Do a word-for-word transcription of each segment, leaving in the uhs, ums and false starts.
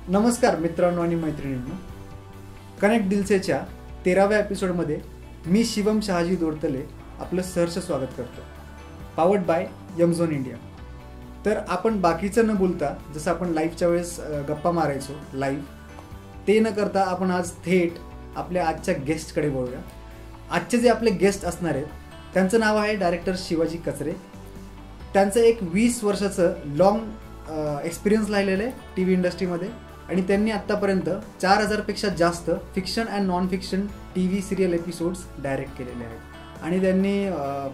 नमस्कार मित्रांनो आणि मैत्रिणींनो, कनेक्ट दिलसेच्या तेराव्या एपिसोडमध्ये मी शिवम शहाजी दोडतले आपलं सहर्ष स्वागत करतो, पावर्ड बाय यमझोन इंडिया. तर आपण बाकीचं न बोलता जसं आपण लाईव्हच्या वेळेस गप्पा मारायचो लाईव्ह, ते न करता आपण आज थेट आपल्या आजच्या गेस्टकडे बोलूया. आजचे जे आपले गेस्ट असणार आहेत त्यांचं नाव आहे डायरेक्टर शिवाजी कचरे. त्यांचं एक वीस वर्षाचं लॉंग एक्सपिरियन्स राहिलेलं आहे टी व्ही इंडस्ट्रीमध्ये आणि त्यांनी आत्तापर्यंत चार हजारपेक्षा जास्त fiction and non fiction T V serial episodes direct केलेले आहेत. आणि त्यांनी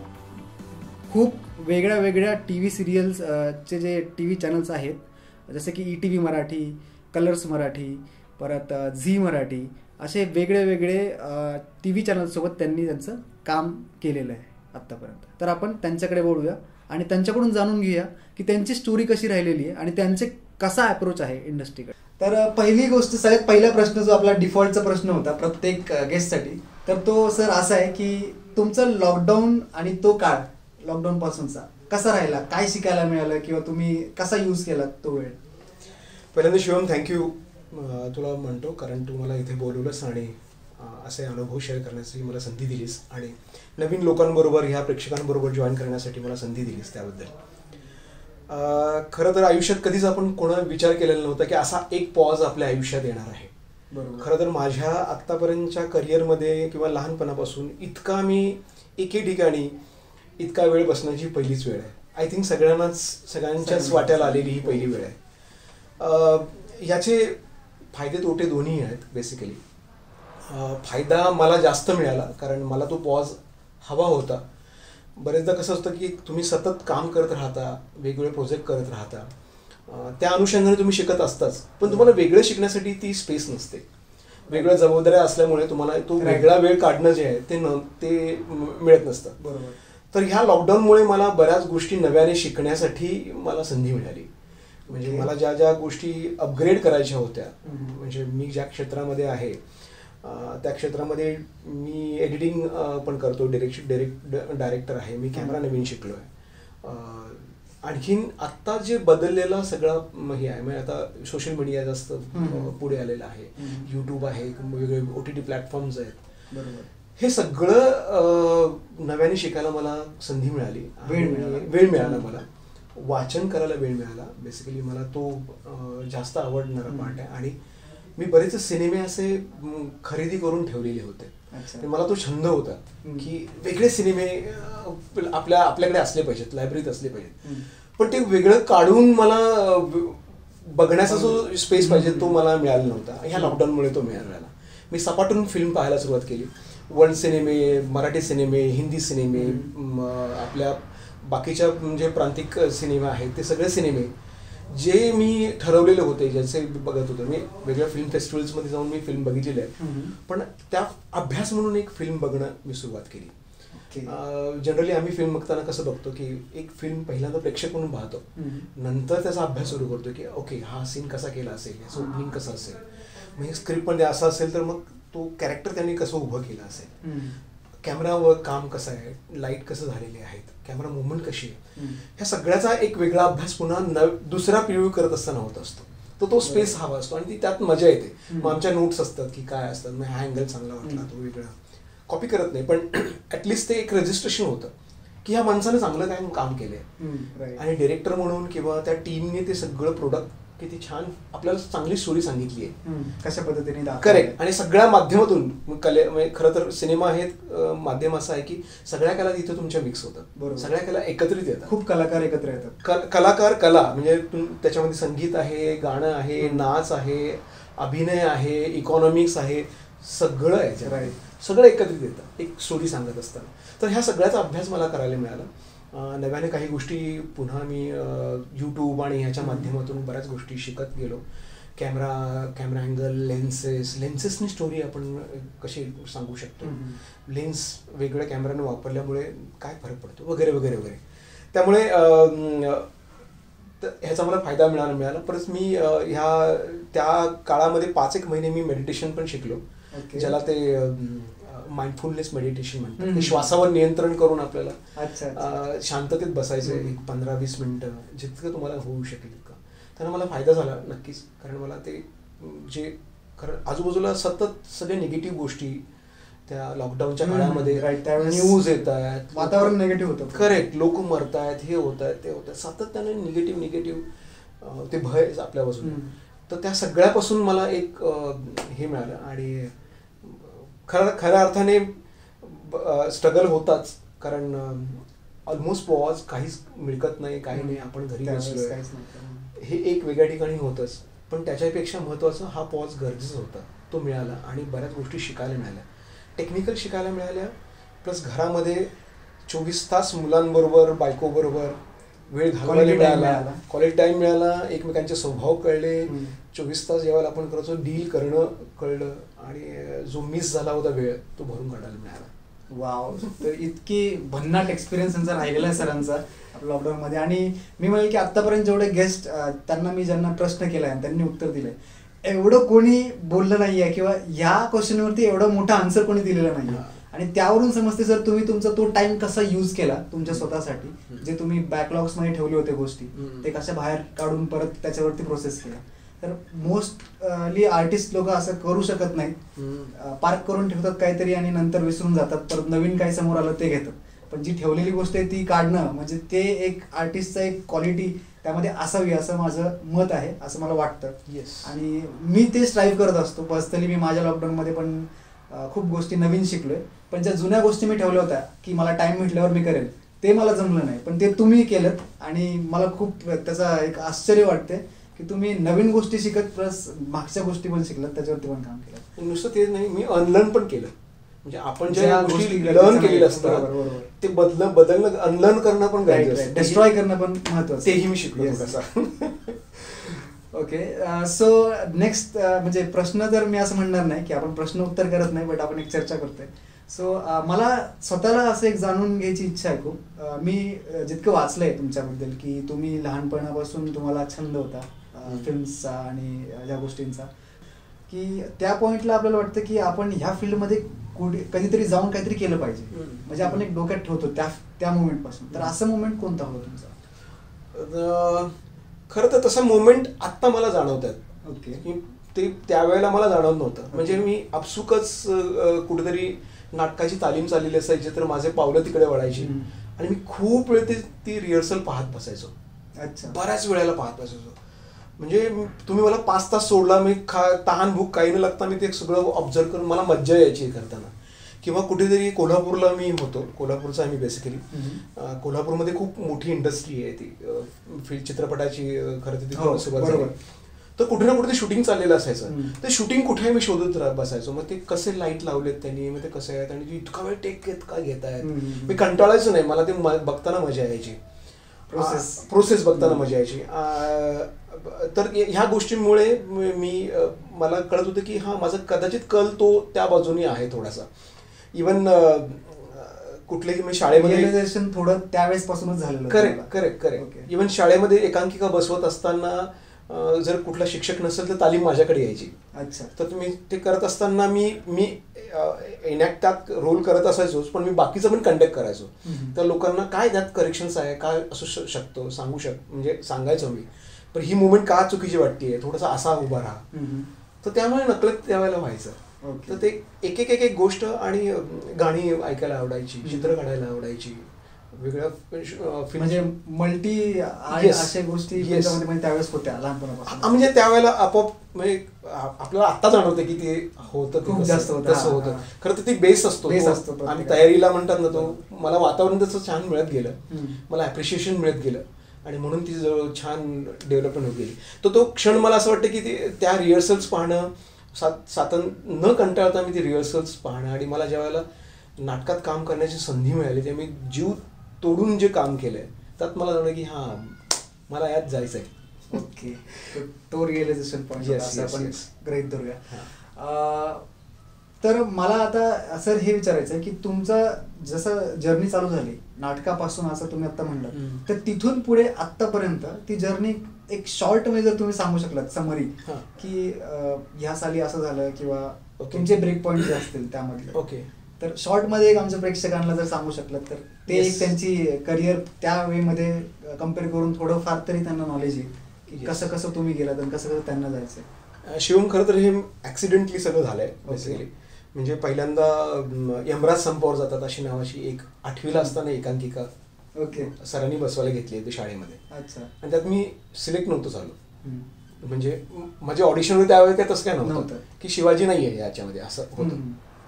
खूप वेगळ्या वेगळ्या टी व्ही सिरियल्सचे जे टी व्ही चॅनल्स आहेत जसे की E T V Marathi, Colors Marathi, परत झी मराठी, असे वेगळे वेगळे टी व्ही चॅनल्ससोबत त्यांनी त्यांचं काम केलेलं आहे आत्तापर्यंत. तर आपण त्यांच्याकडे बोलूया आणि त्यांच्याकडून जाणून घेऊया की त्यांची स्टोरी कशी राहिलेली आहे आणि त्यांचे कसा अप्रोच आहे इंडस्ट्रीकडे. तर पहिली गोष्ट, सगळ्यात पहिला प्रश्न जो आपला डिफॉल्टचा प्रश्न होता प्रत्येक गेस्टसाठी, तर तो सर असा आहे की तुमचं लॉकडाऊन आणि तो काळ लॉकडाऊन पासूनचा कसा राहिला, काय शिकायला मिळालं किंवा तुम्ही कसा यूज केला तो वेळ. पहिल्यांदा शिवम थँक्यू तुला म्हणतो, कारण तू मला इथे बोलवलंस आणि असे अनुभव शेअर करण्यासाठी मला संधी दिलीस आणि नवीन लोकांबरोबर ह्या प्रेक्षकांबरोबर जॉईन करण्यासाठी मला संधी दिलीस त्याबद्दल. खरं तर आयुष्यात कधीच आपण कोणा विचार केलेला नव्हता की असा एक पॉज आपल्या आयुष्यात येणार आहे. बरोबर. खरं तर माझ्या आत्तापर्यंतच्या करिअरमध्ये किंवा लहानपणापासून इतका मी एके ठिकाणी इतका वेळ बसण्याची पहिलीच वेळ आहे. आय थिंक सगळ्यांनाच सगळ्यांच्याच वाट्याला आलेली ही पहिली वेळ आहे. याचे फायदे तोटे दोन्ही आहेत. बेसिकली फायदा मला जास्त मिळाला कारण मला तो पॉज हवा होता. बरेचदा कसं असतं की तुम्ही सतत काम करत राहता, वेगवेगळे प्रोजेक्ट करत राहता, त्या अनुषंगाने तुम्ही शिकत असताच, पण तुम्हाला वेगळं शिकण्यासाठी ती स्पेस नसते. वेगळ्या जबाबदाऱ्या असल्यामुळे तुम्हाला तो वेगळा वेळ काढणं जे आहे ते न ते मिळत नसतं. बरोबर. तर ह्या लॉकडाऊनमुळे मला बऱ्याच गोष्टी नव्याने शिकण्यासाठी मला संधी मिळाली. म्हणजे मला ज्या ज्या गोष्टी अपग्रेड करायच्या होत्या, म्हणजे मी ज्या क्षेत्रामध्ये आहे त्या क्षेत्रामध्ये मी एडिटिंग पण करतो, डिरेक्शन डिरेक्ट डायरेक्टर आहे, मी कॅमेरा नवीन शिकलो आहे. आणखीन आत्ता जे बदललेला सगळा हे आहे, म्हणजे आता सोशल मीडिया जास्त पुढे आलेलं आहे, यूट्यूब आहे, वेगवेगळे ओ टी टी प्लॅटफॉर्म्स आहेत. बरोबर. हे सगळं नव्याने शिकायला मला संधी मिळाली, वेळ मिळाला वेळ मिळाला मला वाचन करायला वेळ मिळाला. बेसिकली मला तो जास्त आवडणारा पार्ट आहे आणि मी बरेच सिनेमे असे खरेदी करून ठेवलेले होते. मला तो छंद होता की वेगळे सिनेमे आपल्या आपल्याकडे असले पाहिजेत, लायब्ररीत असले पाहिजेत, पण ते वेगळं काढून मला बघण्याचा जो स्पेस पाहिजे तो मला मिळाला नव्हता. ह्या लॉकडाऊनमुळे तो मिळाला. मी सपाटून फिल्म पाहायला सुरुवात केली. वर्ल्ड सिनेमे, मराठी सिनेमे, हिंदी सिनेमे, आपल्या बाकीच्या म्हणजे प्रांतिक सिनेमा आहेत ते सगळे सिनेमे जे मी ठरवलेले होते, ज्याचे बघत होतो मी. वेगळ्या फिल्म फेस्टिवल्समध्ये जाऊन मी फिल्म बघितलेली आहे, पण त्या अभ्यास म्हणून एक फिल्म बघणं मी सुरुवात केली. जनरली आम्ही फिल्म बघताना कसं बघतो की एक फिल्म पहिल्यांदा प्रेक्षक म्हणून पाहतो, नंतर त्याचा अभ्यास सुरू करतो की ओके हा सीन कसा केला असेल, याचं ओपनिंग कसं असेल, म्हणजे स्क्रिप्टमध्ये असं असेल तर मग तो कॅरेक्टर त्यांनी कसं उभं केलं असेल, कॅमेरावर काम कसं आहे, लाईट कसं झालेले आहेत, कॅमेरा मुवमेंट कशी आहे, ह्या सगळ्याचा एक वेगळा अभ्यास पुन्हा नव दुसरा प्रिव्ह्यू करत असताना होत असतो. तर तो स्पेस हवा असतो आणि ती त्यात मजा येते. मग आमच्या नोट्स असतात की काय असतात, मग हा अँगल चांगला वाटला, तो वेगळा कॉपी करत नाही, पण ॲटलिस्ट ते एक रजिस्ट्रेशन होतं की ह्या माणसानं चांगलं काय काम केलंय आणि डिरेक्टर म्हणून किंवा त्या टीमने ते सगळं प्रोडक्ट किती छान आपल्याला चांगली स्टोरी सांगितली आहे, कशा पद्धतीने. करेक्ट. आणि सगळ्या माध्यमातून कले म्हणजे खरं तर सिनेमा हे माध्यम असं आहे की सगळ्या कला तिथे तुमच्या मिक्स होतात, सगळ्या कला एकत्रित येतात, खूप कलाकार एकत्र येतात. कलाकार कला म्हणजे त्याच्यामध्ये संगीत आहे, गाणं आहे, नाच आहे, अभिनय आहे, इकॉनॉमिक्स आहे, सगळं आहे, सगळं एकत्रित येतं एक स्टोरी सांगत असताना. तर ह्या सगळ्याचा अभ्यास मला करायला मिळाला. नव्याने काही गोष्टी पुन्हा मी यूट्यूब आणि ह्याच्या माध्यमातून बऱ्याच गोष्टी शिकत गेलो. कॅमेरा कॅमेरा अँगल, लेन्सेस लेन्सेसनी स्टोरी आपण कशी सांगू शकतो, लेन्स वेगळ्या कॅमेऱ्याने वापरल्यामुळे काय फरक पडतो वगैरे वगैरे वगैरे. त्यामुळे ह्याचा मला फायदा मिळाला मिळाला परत मी ह्या त्या काळामध्ये पाच एक महिने मी मेडिटेशन पण शिकलो, ज्याला ते माइंडफुलनेस मेडिटेशन म्हणतात. ते श्वासावर नियंत्रण करून आपल्याला शांततेत बसायचं एक पंधरा वीस मिनिटं जितकं तुम्हाला होऊ शकेल का. त्यानं मला फायदा झाला नक्कीच, कारण मला ते जे खरं आजूबाजूला सतत सगळे निगेटिव्ह गोष्टी त्या लॉकडाऊनच्या काळामध्ये न्यूज येत आहेत, वातावरण निगेटिव्ह होतं. करेक्ट, लोक मरत आहेत, हे होत आहेत, ते होत आहेत, सातत्याने निगेटिव्ह निगेटिव्ह ते भय आपल्या बाजूने. तर त्या सगळ्यापासून मला एक हे मिळालं आणि खरं खऱ्या अर्थाने स्ट्रगल होताच, कारण ऑलमोस्ट पॉज, काहीच मिळकत नाही, काही नाही, आपण घरी बसलोय, हे एक वेगळ्या ठिकाणी होतंच. पण त्याच्यापेक्षा महत्त्वाचं हा पॉज गरजेचा होता, तो मिळाला आणि बऱ्याच गोष्टी शिकायला मिळाल्या, टेक्निकल शिकायला मिळाल्या, प्लस घरामध्ये चोवीस तास मुलांबरोबर बायकोबरोबर वेळ घालवायला मिळाला, क्वालिटी टाईम मिळाला, एकमेकांचे स्वभाव कळले, चोवीस तास जेव्हा आपण करतो डील करणं कळलं आणि जो मिस झाला होता वेळ तो भरून काढायला मिळाला. वाव, तर इतकी भन्नाट एक्सपिरियन्स त्यांचा राहिलेला आहे सरांचा लॉकडाऊनमध्ये. आणि मी म्हणेल की आत्तापर्यंत जेवढे गेस्ट त्यांना मी ज्यांना प्रश्न केला आहे त्यांनी उत्तर दिलंय, एवढं कोणी बोललं नाही आहे किंवा ह्या क्वेश्चनवरती एवढं मोठा आन्सर कोणी दिलेला नाही आहे. आणि त्यावरून समजते सर तुम्ही तुमचा तो टाइम कसा यूज केला तुमच्या स्वतःसाठी, जे तुम्ही बॅकलॉग्स मध्ये ठेवले होते गोष्टी ते कशा बाहेर काढून परत त्याच्यावरती प्रोसेस केला. तर मोस्टली आर्टिस्ट लोक असं करू शकत नाहीत, पार्क करून ठेवतात काहीतरी आणि नंतर विसरून जातात, परत नवीन काही समोर आलं ते घेतात. पण जी ठेवलेली गोष्ट आहे ती काढणं म्हणजे ते एक आर्टिस्टचा एक क्वालिटी त्यामध्ये असावी असं माझं मत आहे, असं मला वाटतं. येस, आणि मी ते स्ट्राईव्ह करत असतो पर्सनली. मी माझ्या लॉकडाऊनमध्ये पण खूप गोष्टी नवीन शिकलोय, पण ज्या जुन्या गोष्टी मी ठेवल्या होत्या की मला टाइम भेटल्यावर मी करेल ते मला जमलं नाही, पण ते तुम्ही केलं आणि मला खूप त्याचा एक आश्चर्य वाटते की तुम्ही नवीन गोष्टी शिकत प्लस मागच्या गोष्टी पण शिकलात, त्याच्यावरती पण काम केलं. नुसतं तेच नाही, मी अनलर्न पण केलं. म्हणजे आपण ज्या गोष्टी लर्न केलेल्या असतात ते बदल बदलणं अनलर्न करणं पण गरजेचं, डिस्ट्रॉय करणं पण महत्वाचं, तेही मी शिकलो. ओके, सो नेक्स्ट म्हणजे प्रश्न तर मी असं म्हणणार नाही की आपण प्रश्न उत्तर करत नाही, बट आपण एक चर्चा करतोय. सो मला स्वतःला असं एक जाणून घ्यायची इच्छा आहे खूप. मी जितकं वाचलंय तुमच्याबद्दल की तुम्ही लहानपणापासून तुम्हाला छंद होता फिल्म्सचा आणि ह्या गोष्टींचा, की त्या पॉइंटला आपल्याला वाटतं की आपण ह्या फील्डमध्ये कुठे कधीतरी जाऊन काहीतरी केलं पाहिजे, म्हणजे आपण एक डोक्यात ठेवतो त्या त्या मोमेंट पासून. तर असं मोमेंट कोणता होता तुमचा? खरं तर तसा मोमेंट आत्ता मला जाणवत आहेत. ओके, ते त्यावेळेला मला जाणवत नव्हतं. म्हणजे मी आपसुकच कुठेतरी नाटकाची तालीम चाललेली असायची तर माझे पावलं तिकडे वळायची आणि मी खूप वेळ ते ती रिहर्सल पाहत बसायचो. अच्छा, बऱ्याच वेळेला पाहत बसायचो. म्हणजे तुम्ही मला पाच तास सोडला, मी खा तहान भूक काही न लागता मी ते सगळं ऑब्झर्व करून मला मज्जा यायची करताना. किंवा कुठेतरी कोल्हापूरला मी होतो, कोल्हापूरचा आहे मी बेसिकली. कोल्हापूरमध्ये खूप मोठी इंडस्ट्री आहे ती फिल्म चित्रपटाची, खरं तर तिथे सुरुवात झाली. तर कुठे ना कुठे ते शूटिंग चाललेलं असायचं. ते शूटिंग कुठे मी शोधत बसायचो. मग ते कसे लाईट लावलेत त्यांनी, मग ते कसे आहेत आणि इतका वेळ टेक घेत काय घेत आहेत, मी कंटाळायचो नाही. मला ते बघताना मजा यायची, प्रोसेस प्रोसेस बघताना मजा यायची. तर ह्या गोष्टींमुळे मी मला कळत होतं की हा माझा कदाचित कल तो त्या बाजूने आहे थोडासा. इवन कुठलेही मी शाळेमध्ये थोडं त्यावेळेस पासूनच झालेलं. करेक्ट करेक्ट करेक्ट इवन शाळेमध्ये एकांकिका बसवत असताना जर कुठला शिक्षक नसेल तर तालीम माझ्याकडे यायची. अच्छा, तर तुम्ही ते करत असताना मी मी इनॅक्ट त्यात रोल करत असायचोच, पण मी बाकीचं पण कंडक्ट करायचो. तर लोकांना काय त्यात करेक्शन्स आहे, काय असू शकतो सांगू शक म्हणजे सांगायचो मी, पण ही मुवमेंट का चुकीची वाटतेय, थोडासा असा उभा राहा. तर त्यामुळे नकलत त्यावेळेला व्हायचं. तर ते एक एक एक एक गोष्ट आणि गाणी ऐकायला आवडायची, चित्र काढायला आवडायची, वेगळ्या म्हणजे मल्टी अशा गोष्टी त्यावेळेस होत्या लहानपणापासून. म्हणजे त्यावेळेला आपोआप म्हणजे आपल्याला आता जाणवतं की ते होतं खूप जास्त तसं होतं. खरं तर ती बेस असतो बेस असतो आणि तयारीला म्हणतात ना, तो मला वातावरण तसं छान मिळत गेलं, मला ॲप्रिशिएशन मिळत गेलं आणि म्हणून ती छान डेव्हलपमेंट होत गेली. तर तो क्षण मला असं वाटतं की ते त्या रिहर्सल्स पाहणं, सात सातन न कंटाळता मी ती रिहर्सल्स पाहणं आणि मला ज्या वेळेला नाटकात काम करण्याची संधी मिळाली ते मी जीव तोडून जे काम केलंय त्यात मला जाणवलं की हां मला यात जायचं आहे. ओके, तो रिअलायझेशन पॉईंट आपण गृहीत धरूया. तर मला आता सर हे विचारायचं आहे की तुमचं जसं जर्नी चालू झाली नाटकापासून असं तुम्ही आता म्हणलं, तर तिथून पुढे आत्तापर्यंत ती जर्नी एक शॉर्ट मध्ये जर तुम्ही सांगू शकलात समरी की ह्या साली असं झालं किंवा तुमचे ब्रेक पॉईंट जे असतील त्यामधले, ओके, तर शॉर्ट मध्ये एक आमच्या प्रेक्षकांना जर सांगू शकलात तर ते एक त्यांची करिअर त्या वे मध्ये कम्पेअर करून थोडं फार तरी त्यांना नॉलेज येईल की कसं कसं तुम्ही गेलात आणि कसं कसं त्यांना जायचंय. शिवम खरं तर हे ऍक्सिडेंटली सगळं झालंय बेसिकली. म्हणजे पहिल्यांदा यमराज संपावर जातात अशी नावाची एक आठवीला असताना एकांकिका ओके सरांनी बसवायला घेतली होती शाळेमध्ये. अच्छा. आणि त्यात मी सिलेक्ट नव्हतो झालो. म्हणजे माझे ऑडिशन होते त्यावेळी काय तसं काय नव्हतं की शिवाजी नाही आहे याच्यामध्ये असं होतं.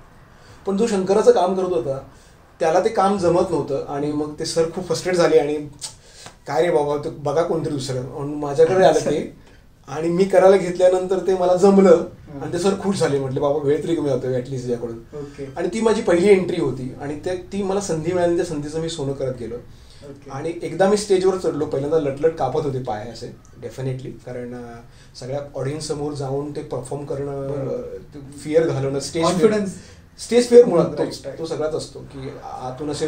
पण जो शंकराचं काम करत होता त्याला ते काम जमत नव्हतं आणि मग ते सर खूप फ्रस्ट्रेट झाले आणि काय रे बाबा तू बघा कोणतरी दुसरं म्हणून माझ्याकडे आलं ते. आणि मी करायला घेतल्यानंतर ते मला जमलं आणि ते सर खुश झाले. म्हटले बाबा वेळ तरी कमी होतो ऍटलीस्ट याकडून. आणि ती माझी पहिली एंट्री होती आणि ते ती मला संधी मिळाली. त्या संधीचं मी सोनं करत गेलो. आणि एकदा मी स्टेजवर चढलो पहिल्यांदा लटलट कापत होते पाय असे डेफिनेटली, कारण सगळ्या ऑडियन्स समोर जाऊन ते परफॉर्म करणं, फिअर घालवणं, स्टेज कॉन्फिडन्स स्टेज फेअर मुळात तो सगळ्यात असतो की आतून असे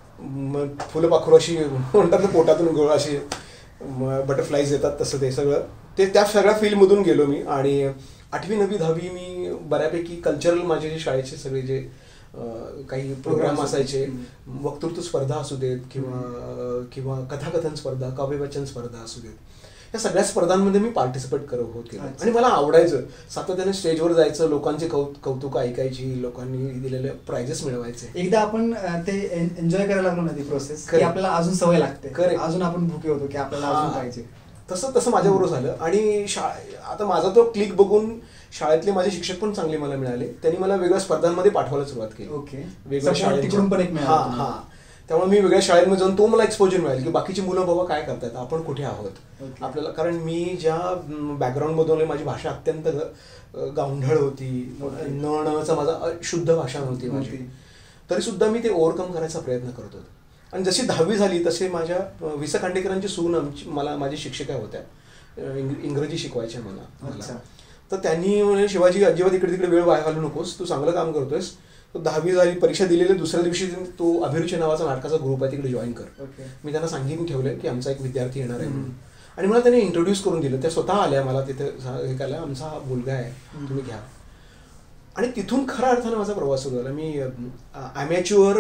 फुलं पाखरू अशी म्हणतात पोटातून गोळ अशी बटरफ्लाईज येतात तसं ते सगळं ते त्या सगळ्या फील्डमधून गेलो मी. आणि आठवी नववी दहावी मी बऱ्यापैकी कल्चरल माझे जे शाळेचे सगळे जे काही प्रोग्राम असायचे, वक्तृत्व स्पर्धा असू देत किंवा किंवा कथाकथन स्पर्धा, काव्यवाचन स्पर्धा असू देत, या सगळ्या स्पर्धांमध्ये मी पार्टिसिपेट करत होत गेलो. आणि मला आवडायचं सातत्याने स्टेजवर जायचं, लोकांचे कौतुक ऐकायची, लोकांनी दिलेले प्राइजेस मिळवायचे. एकदा आपण ते एन्जॉय करायला लागलो ना ती प्रोसेस, आपल्याला अजून सवय लागते, अजून आपण भुके होतो की आपल्याला अजून पाहिजे. तसं तसं माझ्याबरोबर झालं. आणि शाळे आता माझा तो क्लिक बघून शाळेतले माझे शिक्षक पण चांगले मला मिळाले. त्यांनी मला वेगळ्या स्पर्धांमध्ये पाठवायला सुरुवात केली. ओके. वेगळ्या शाळेतून पण एक हा हा त्यामुळे मी वेगळ्या शाळेमध्ये जाऊन तो मला एक्सपोजर मिळाले की बाकीची मुलं बाबा काय करतात, आपण कुठे आहोत आपल्याला. कारण मी ज्या बॅकग्राऊंडमधून माझी भाषा अत्यंत गावंढळ होती, न नचा माझा शुद्ध भाषा नव्हती माझी, तरी सुद्धा मी ते ओव्हरकम करायचा प्रयत्न करत होतो. आणि जशी दहावी झाली तसे माझ्या वि स खांडेकरांची सून आमची मला माझ्या शिक्षिका होत्या, इंग्रजी शिकवायच्या मला मला तर त्यांनी म्हणजे शिवाजी अजिबात इकडे तिकडे वेळ वाया घालू नकोस, तू चांगलं काम करतोयस. तो दहावी झाली, परीक्षा दिलेली दुसऱ्या दिवशी तो अभिरुची नावाचा नाटकाचा ग्रुप आहे तिकडे जॉईन कर. मी त्यांना सांगितलं ठेवलं की आमचा एक विद्यार्थी येणार आहे म्हणून. आणि मला त्यांनी इंट्रोड्यूस करून दिलं. त्या स्वतः आल्या मला तिथे हे करायला, आमचा हा मुलगा आहे तुम्ही घ्या. आणि तिथून खऱ्या अर्थानं माझा प्रवास सुरू झाला. मी ॲमॅच्युअर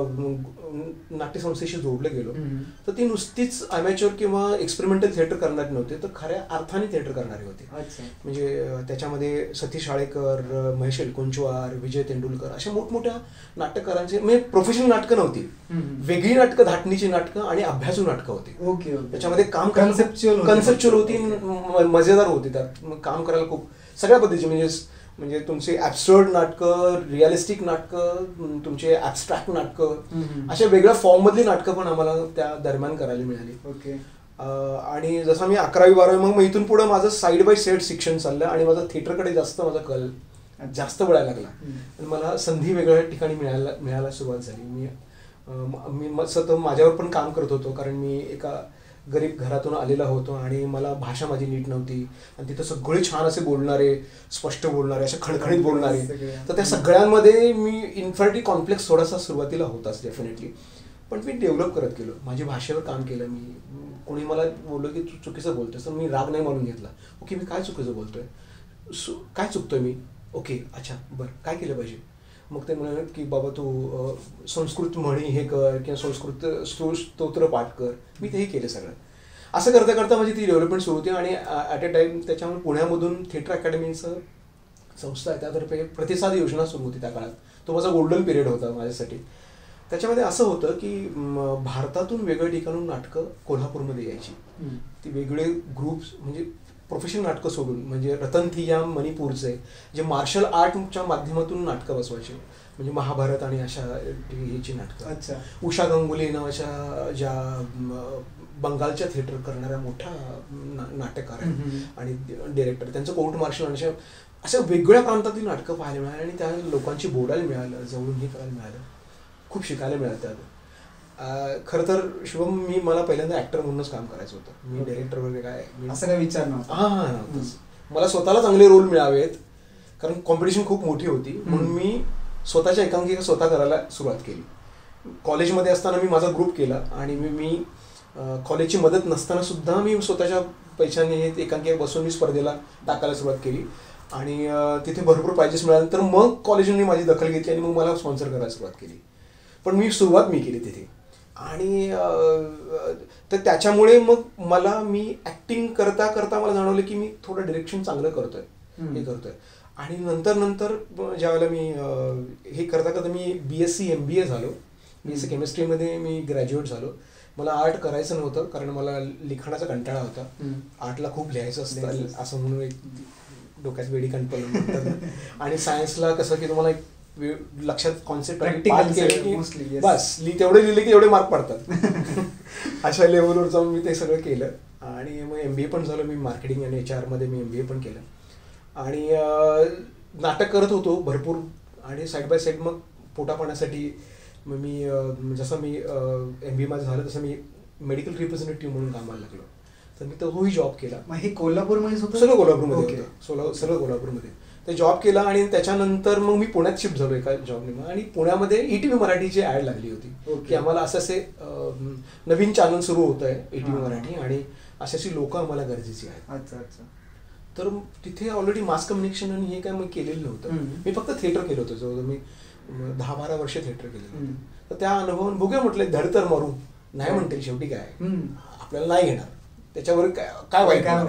नाट्यसंस्थेशी जोडलं गेलो. तर ती नुसतीच ॲमॅच्युअर किंवा एक्सपेरिमेंटल थिएटर करणारे नव्हते, तर खऱ्या अर्थाने थिएटर करणारे होते. म्हणजे त्याच्यामध्ये सतीश शाळेकर, महेश एलकुंचवार, विजय तेंडुलकर अशा मोठमोठ्या नाटककारांचे म्हणजे प्रोफेशनल नाटकं नव्हती, वेगळी नाटकं, धाटणीची नाटकं आणि अभ्यासू नाटकं होती. ओके. त्याच्यामध्ये काम कन्सेप्च्युअल कन्सेप्च्युअल होती, मजेदार होती. त्यात काम करायला खूप सगळ्या पद्धतीचे म्हणजे म्हणजे तुमचे ॲब्सर्ड नाटकं, रिअलिस्टिक नाटकं, तुमचे ॲब्स्ट्रॅक्ट नाटकं, अशा वेगळ्या फॉर्ममधली नाटकं पण आम्हाला त्या दरम्यान करायला मिळाली. ओके. आणि जसं मी अकरावी बारावी मग इथून पुढं माझं साईड बाय साईड शिक्षण चाललं आणि माझा थिएटरकडे जास्त माझा कल जास्त वळायला लागला. आणि मला संधी वेगळ्या ठिकाणी मिळायला मिळायला सुरुवात झाली. मी मी स्वतः माझ्यावर पण काम करत होतो, कारण मी एका गरीब घरातून आलेला होतो आणि मला भाषा माझी नीट नव्हती. आणि तिथं सगळे छान असे बोलणारे, स्पष्ट बोलणारे, असे खणखणीत बोलणारे, तर त्या सगळ्यांमध्ये मी इन्फॅरिटी कॉम्प्लेक्स थोडासा सुरुवातीला होताच डेफिनेटली. पण मी डेव्हलप करत गेलो, माझी भाषेवर काम केलं. मी कोणी मला बोललो की तू चुकीचं बोलतोय, तर मी राग नाही मानून घेतला. ओके मी काय चुकीचं बोलतोय, काय चुकतोय मी, ओके अच्छा बरं काय केलं पाहिजे. मग ते म्हणाले की बाबा तू संस्कृत म्हणी हे कर किंवा संस्कृत स्तोत्र पाठ कर. मी तेही केलं सगळं. असं करता करता माझी ती डेव्हलपमेंट सुरू होती. आणि ॲट अ टाईम त्याच्यामुळे पुण्यामधून थिएटर अकॅडमीचं संस्था आहे त्यातर्फे प्रतिसाद योजना सुरू होती त्या काळात. तो माझा गोल्डन पिरियड होता माझ्यासाठी. त्याच्यामध्ये असं होतं की भारतातून वेगळ्या ठिकाणून नाटकं कोल्हापूरमध्ये यायची. ती वेगळे ग्रुप्स म्हणजे प्रोफेशनल नाटकं सोडून, म्हणजे रतन थियाम मणिपूरचे जे मार्शल आर्टच्या माध्यमातून नाटकं बसवायचे, म्हणजे महाभारत आणि अशा ह्याची नाटकं. अच्छा. उषा गंगुली नावाच्या ज्या बंगालच्या थिएटर करणाऱ्या मोठ्या नाटककार आहेत आणि डिरेक्टर, त्यांचं कोर्ट मार्शल आणि अशा अशा वेगवेगळ्या प्रांतातील नाटकं पाहायला मिळाली. आणि त्या लोकांची बोलायला मिळालं, जवळून हे करायला मिळालं, खूप शिकायला मिळालं त्यात. खरं तर शिवम मी मला पहिल्यांदा ॲक्टर म्हणूनच काम करायचं होतं. मी डायरेक्टर वगैरे काय असं काय विचार नव्हता. हां हां मला स्वतःला चांगले रोल मिळावेत, कारण कॉम्पिटिशन खूप मोठी होती. म्हणून मी स्वतःच्या एकांकिका स्वतः करायला सुरुवात केली. कॉलेजमध्ये असताना मी माझा ग्रुप केला आणि मी मी कॉलेजची मदत नसताना सुद्धा मी स्वतःच्या पैशाने हे एकांकिका बसून मी स्पर्धेला टाकायला सुरुवात केली. आणि तिथे भरपूर प्राइजेस मिळाले. तर मग कॉलेजने माझी दखल घेतली आणि मग मला स्पॉन्सर करायला सुरुवात केली. पण मी सुरुवात मी केली तिथे. आणि तर त्याच्यामुळे मग मला मी ॲक्टिंग करता करता मला जाणवलं की मी थोडं डिरेक्शन चांगलं करतोय. हे करतोय. आणि नंतर नंतर ज्यावेळेला मी हे करता करता मी B S C M B A झालो. बी एस सी केमिस्ट्रीमध्ये मी ग्रॅज्युएट झालो. मला आर्ट करायचं नव्हतं कारण मला लिखाणाचा कंटाळा होता. आर्टला खूप लिहायचं असतं असं म्हणून एक डोक्यात वेडी कंट्रोल म्हणतात. आणि सायन्सला कसं की तुम्हाला एक लक्षात कॉन्सेप्ट बस ली तेवढे लिहिले की एवढे मार्क पडतात. अशा लेवलवर जाऊन मी ते सगळं केलं. आणि मग एम बी ए पण झालं. मी मार्केटिंग आणि एच आरमध्ये मी एम बी ए पण केलं. आणि नाटक करत होतो भरपूर. आणि साईड बाय साईड मग पोटापाण्यासाठी मग मी जसं मी एम बी ए माझं झालं तसं मी मेडिकल रिप्रेझेंटेटिव्ह म्हणून कामाला लागलो. तर मी तोही जॉब केला. हे कोल्हापूरमध्ये होतं? सगळं कोल्हापूरमध्ये होतं. सोला सगळं कोल्हापूरमध्ये ते जॉब केला. आणि त्याच्यानंतर मग मी पुण्यात शिफ्ट झालो एका जॉबने. आणि पुण्यामध्ये ई टी व्ही मराठीची ॲड लागली होती की आम्हाला असं असे नवीन चॅनल सुरू होत आहे ई टी व्ही मराठी आणि अशी अशी लोकं आम्हाला गरजेची आहेत. अच्छा अच्छा. तर तिथे ऑलरेडी मास कम्युनिकेशन आणि हे काय मग केलेलं नव्हतं. मी फक्त थिएटर केलं होतं. जवळजवळ मी दहा बारा वर्ष थिएटर केलेलं होतं. तर त्या अनुभवानं बघूया म्हटलं धड तर मारू. नाही म्हणते शेवटी काय आपल्याला नाही घेणार त्याच्यावर काय काय वाईट काय.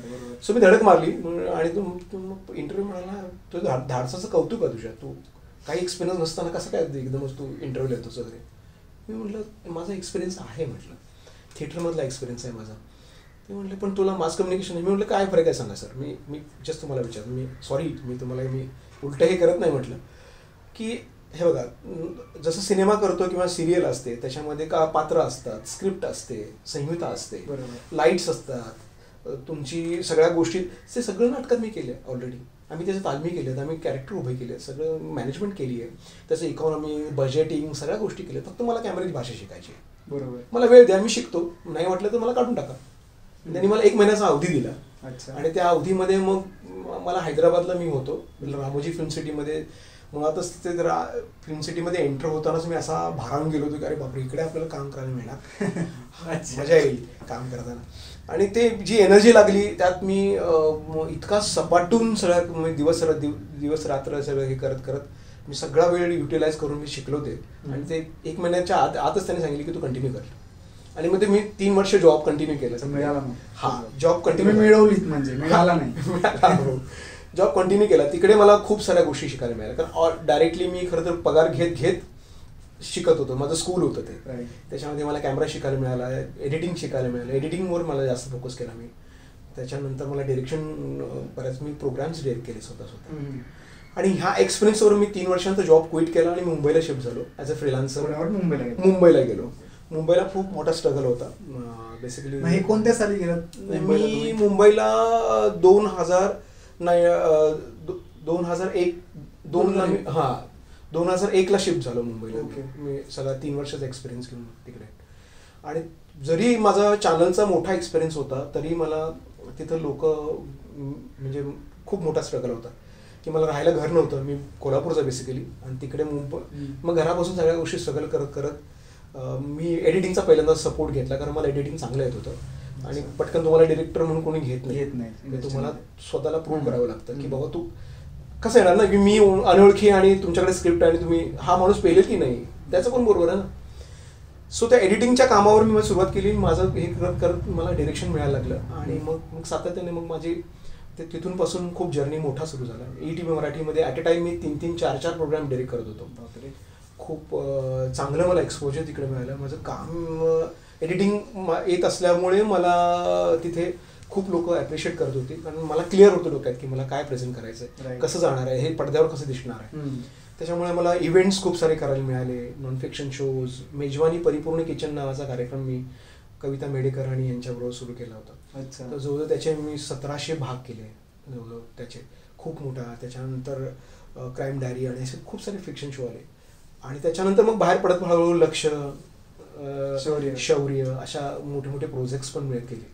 सो मी धडक मारली. आणि तू इंटरव्ह्यू म्हणाला तू धाडसाचं कौतुक आहे तुझ्या. तू काही एक्सपिरियन्स नसताना कसं काय एकदमच तू इंटरव्ह्यू लिहितोस वगैरे. मी म्हटलं माझा एक्सपिरियन्स आहे म्हटलं. थिएटरमधला एक्सपिरियन्स आहे माझा. मी म्हटलं पण तुला मास कम्युनिकेशन आहे. मी म्हटलं काय फरक आहे सांगा सर. मी मी जस्ट तुम्हाला विचारतो. मी सॉरी मी तुम्हाला मी उलटं हे करत नाही म्हटलं की हे बघा जसं सिनेमा करतो किंवा सिरियल असते त्याच्यामध्ये का पात्र असतात, स्क्रिप्ट असते, संहिता असते, लाईट्स असतात, तुमची सगळ्या गोष्टी ते सगळं नाटकात मी केलं आहे ऑलरेडी. आम्ही त्याचे तालमी केले आहेत. आम्ही कॅरेक्टर उभे केले आहेत. सगळं मॅनेजमेंट केली आहे. त्याचं इकॉनॉमी बजेटिंग सगळ्या गोष्टी केल्या. फक्त मला कॅमेराची भाषा शिकायची आहे. बरोबर. मला वेळ द्या मी शिकतो. नाही वाटलं तर मला काढून टाका. त्यांनी मला एक महिन्याचा अवधी दिला. आणि त्या अवधीमध्ये मग मला हैदराबादला मी होतो रामोजी फिल्म सिटीमध्ये. मुळातच तिथे जरा फिल्म सिटीमध्ये एंटर होतानाच मी असा भारावून गेलो होतो की अरे बापरे इकडे आपल्याला काम करायला मिळणार. मजा येईल काम करताना. आणि ते जी एनर्जी लागली त्यात मी इतका सपाटून सगळ्या दिवस दिवस रात्र सगळं हे करत करत मी सगळा वेळ युटिलाइज करून मी शिकलो ते. आणि ते एक महिन्याच्या आत आतच त्यांनी सांगितलं की तू कंटिन्यू कर. आणि मग ते मी तीन वर्ष जॉब कंटिन्यू केलं. मिळाला हा जॉब कंटिन्यू मिळवलीच म्हणजे मिळाला नाही. जॉब कंटिन्यू केला. तिकडे मला खूप साऱ्या गोष्टी शिकायला मिळाल्या. कारण डायरेक्टली मी खरं तर पगार घेत घेत शिकत होतो. माझं स्कूल होतं ते. त्याच्यामध्ये मला कॅमेरा शिकायला मिळाला, एडिटिंग शिकायला मिळालं. एडिटिंगवर मला जास्त फोकस केला मी. त्याच्यानंतर मला डिरेक्शन बऱ्याच मी प्रोग्राम्स डिरेक्ट केले स्वतः स्वतः. आणि ह्या एक्सपिरियन्सवर मी तीन वर्षांचा जॉब क्विट केला आणि मुंबईला शिफ्ट झालो ॲज अ फ्रीलान्सर. मुंबईला मुंबईला गेलो. मुंबईला खूप मोठा स्ट्रगल होता बेसिकली. कोणत्या साली गेलं? मी मुंबईला दोन हजार नाही दोन हजार एक दोनला मी हां दोन हजार एकला शिफ्ट झालो मुंबईला. मी सगळा तीन वर्षाचा एक्सपिरियन्स घेऊन तिकडे. आणि जरी माझा चॅनलचा मोठा एक्सपिरियन्स होता तरी मला तिथं लोक म्हणजे खूप मोठा स्ट्रगल होता की मला राहायला घर नव्हतं. मी कोल्हापूरचा बेसिकली. आणि तिकडे मुंबई मग घरापासून सगळ्या गोष्टी स्ट्रगल करत करत मी एडिटिंगचा पहिल्यांदा सपोर्ट घेतला कारण मला एडिटिंग चांगलं येत होतं. आणि पटकन तुम्हाला डिरेक्टर म्हणून कोणी घेत नाही घेत नाही तुम्हाला स्वतःला प्रूव्ह करावं लागतं की बाबा तू कसं येणार ना की मी अनोळखी आणि तुमच्याकडे स्क्रिप्ट आणि तुम्ही हा माणूस पेलेल की नाही त्याचं पण बरोबर आहे ना. सो त्या एडिटिंगच्या कामावर मी सुरुवात केली. माझं हे करत करत मला डिरेक्शन मिळायला लागलं. आणि मग मग सातत्याने मग माझी ते तिथूनपासून खूप जर्नी मोठा सुरू झाला. ई टी व्ही मराठीमध्ये ॲट अ टाईम मी तीन तीन चार चार प्रोग्राम डिरेक्ट करत होतो. खूप चांगलं मला एक्सपोजर तिकडे मिळालं. माझं काम एडिटिंग येत असल्यामुळे मला तिथे खूप लोक ॲप्रिशिएट करत होती कारण मला क्लिअर होतं डोक्यात की मला काय प्रेझेंट करायचं आहे, कसं जाणार आहे, हे पडद्यावर कसं दिसणार आहे. त्याच्यामुळे मला इव्हेंट्स खूप सारे करायला मिळाले. नॉन फिक्शन शोज, मेजवानी परिपूर्ण किचन नावाचा कार्यक्रम मी कविता मेडेकर आणि यांच्याबरोबर सुरू केला होता. अच्छा. तर जवळजवळ त्याचे मी सतराशे भाग केले जवळजवळ त्याचे खूप मोठा. त्याच्यानंतर क्राईम डायरी आणि असे खूप सारे फिक्शन शो आले. आणि त्याच्यानंतर मग बाहेर पडत हळूहळू लक्ष, शौर्य शौर्य अशा मोठे मोठे प्रोजेक्ट्स पण मिळत गेले.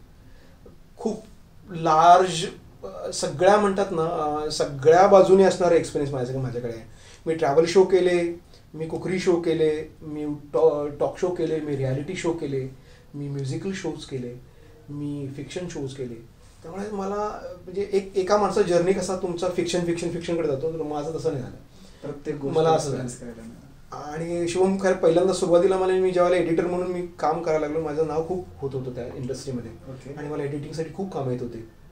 खूप लार्ज सगळ्या म्हणतात ना सगळ्या बाजूने असणारे एक्सपिरियन्स माझ्याकडे माझ्याकडे आहे. मी ट्रॅव्हल शो केले, मी कुकरी शो केले, मी टॉ टॉक शो केले, मी रियालिटी शो केले, मी म्युझिकल शोज केले, मी फिक्शन शोज केले. त्यामुळे मला म्हणजे एक एका माणसाचा जर्नी कसा तुमचा फिक्शन फिक्शन फिक्शनकडे जातो तर माझं तसं नाही झालं. प्रत्येक मला असं झालं. आणि शिवम खरं पहिल्यांदा सुरुवातीला मला मी ज्यावेळेला एडिटर म्हणून मी काम करायला लागलो माझं नाव खूप होत होतं त्या इंडस्ट्रीमध्ये. आणि मला एडिटिंगसाठी खूप कामं येत होते.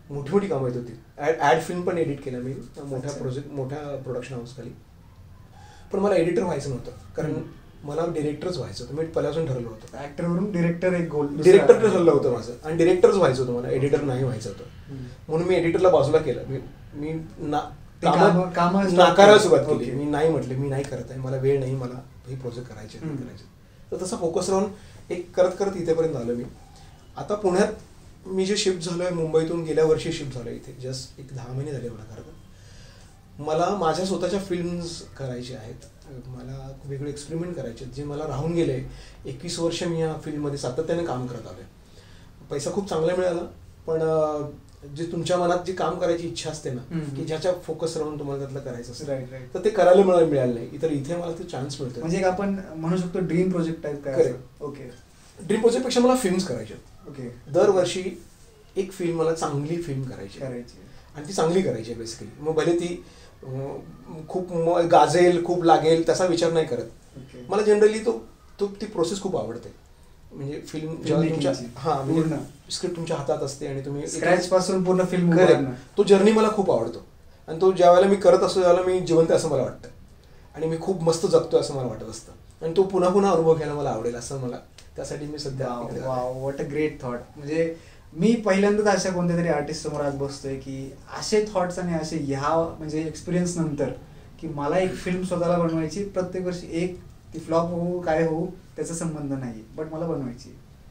मोठी मोठी कामं येत होती. ॲड ॲड फिल्म पण एडिट केलं मी मोठ्या प्रोजेक्ट मोठ्या प्रोडक्शन हाऊसखाली. पण मला एडिटर व्हायचं नव्हतं, कारण मला डिरेक्टरच व्हायचं होतं. मी पहिल्यापासून ठरलं होतं ऍक्टरवरून डिरेक्टर एक गोल डिरेक्टर ठरलं होतं माझं, आणि डिरेक्टरच व्हायचं होतं मला, एडिटर नाही व्हायचं होतं. म्हणून मी एडिटरला बाजूला केलं. मी मी ना नाकारायला सुरुवात केली. मी नाही म्हटलं मी नाही करत आहे, मला वेळ नाही, मला हे प्रोजेक्ट करायचे करायचे. तर तसा फोकस राहून एक करत करत इथेपर्यंत आलो मी. आता पुण्यात मी जे शिफ्ट झालो आहे, मुंबईतून गेल्या वर्षी शिफ्ट झालो आहे इथे, जस्ट एक दहा महिने झाले मला. खरं तर मला माझ्या स्वतःच्या फिल्म्स करायच्या आहेत, मला वेगळे एक्सपेरिमेंट करायचे आहेत जे मला राहून गेले. एकवीस वर्ष मी या फील्डमध्ये सातत्याने काम करत आलो आहे. पैसा खूप चांगला मिळाला, पण जे तुमच्या मनात जे काम करायची इच्छा असते ना, की ज्याच्या फोकस राहून तुम्हाला त्यातलं करायचं असेल, तर ते करायला मला मिळालं नाही. इतर इथे मला ते चान्स मिळतो. म्हणजे आपण म्हणू शकतो ड्रीम प्रोजेक्ट टाइप काय. ओके. ड्रीम प्रोजेक्टपेक्षा मला फिल्म्स करायचे. ओके. दरवर्षी एक फिल्म मला चांगली फिल्म करायची करायची आणि ती चांगली करायची आहे बेसिकली. मग भले ती खूप गाजेल खूप लागेल तसा विचार नाही करत. मला जनरली तो तो ती प्रोसेस खूप आवडते. म्हणजे फिल्म जेव्हा तुमच्या हा म्हणजे स्क्रिप्ट तुमच्या हातात असते आणि तुम्ही स्क्रॅच पासून पूर्ण फिल्म, तो जर्नी मला खूप आवडतो. आणि तो ज्या वेळेला मी करत असतो त्यावेळेला मी जिवंत असं मला वाटतं आणि मी खूप मस्त जगतो असं मला वाटत असतं. आणि तो पुन्हा पुन्हा अनुभव घ्यायला मला आवडेल असं मला, त्यासाठी मी सध्या. What a great thought. म्हणजे मी पहिल्यांदाच अशा कोणत्या तरी आर्टिस्ट समोर आज बसतोय की असे थॉट्स आणि असे ह्या म्हणजे एक्सपिरियन्स नंतर की मला एक फिल्म स्वतःला बनवायची, प्रत्येक वर्षी एक, ती फ्लॉप होऊ काय होऊ त्याचा संबंध नाही, बट मला बनवायची.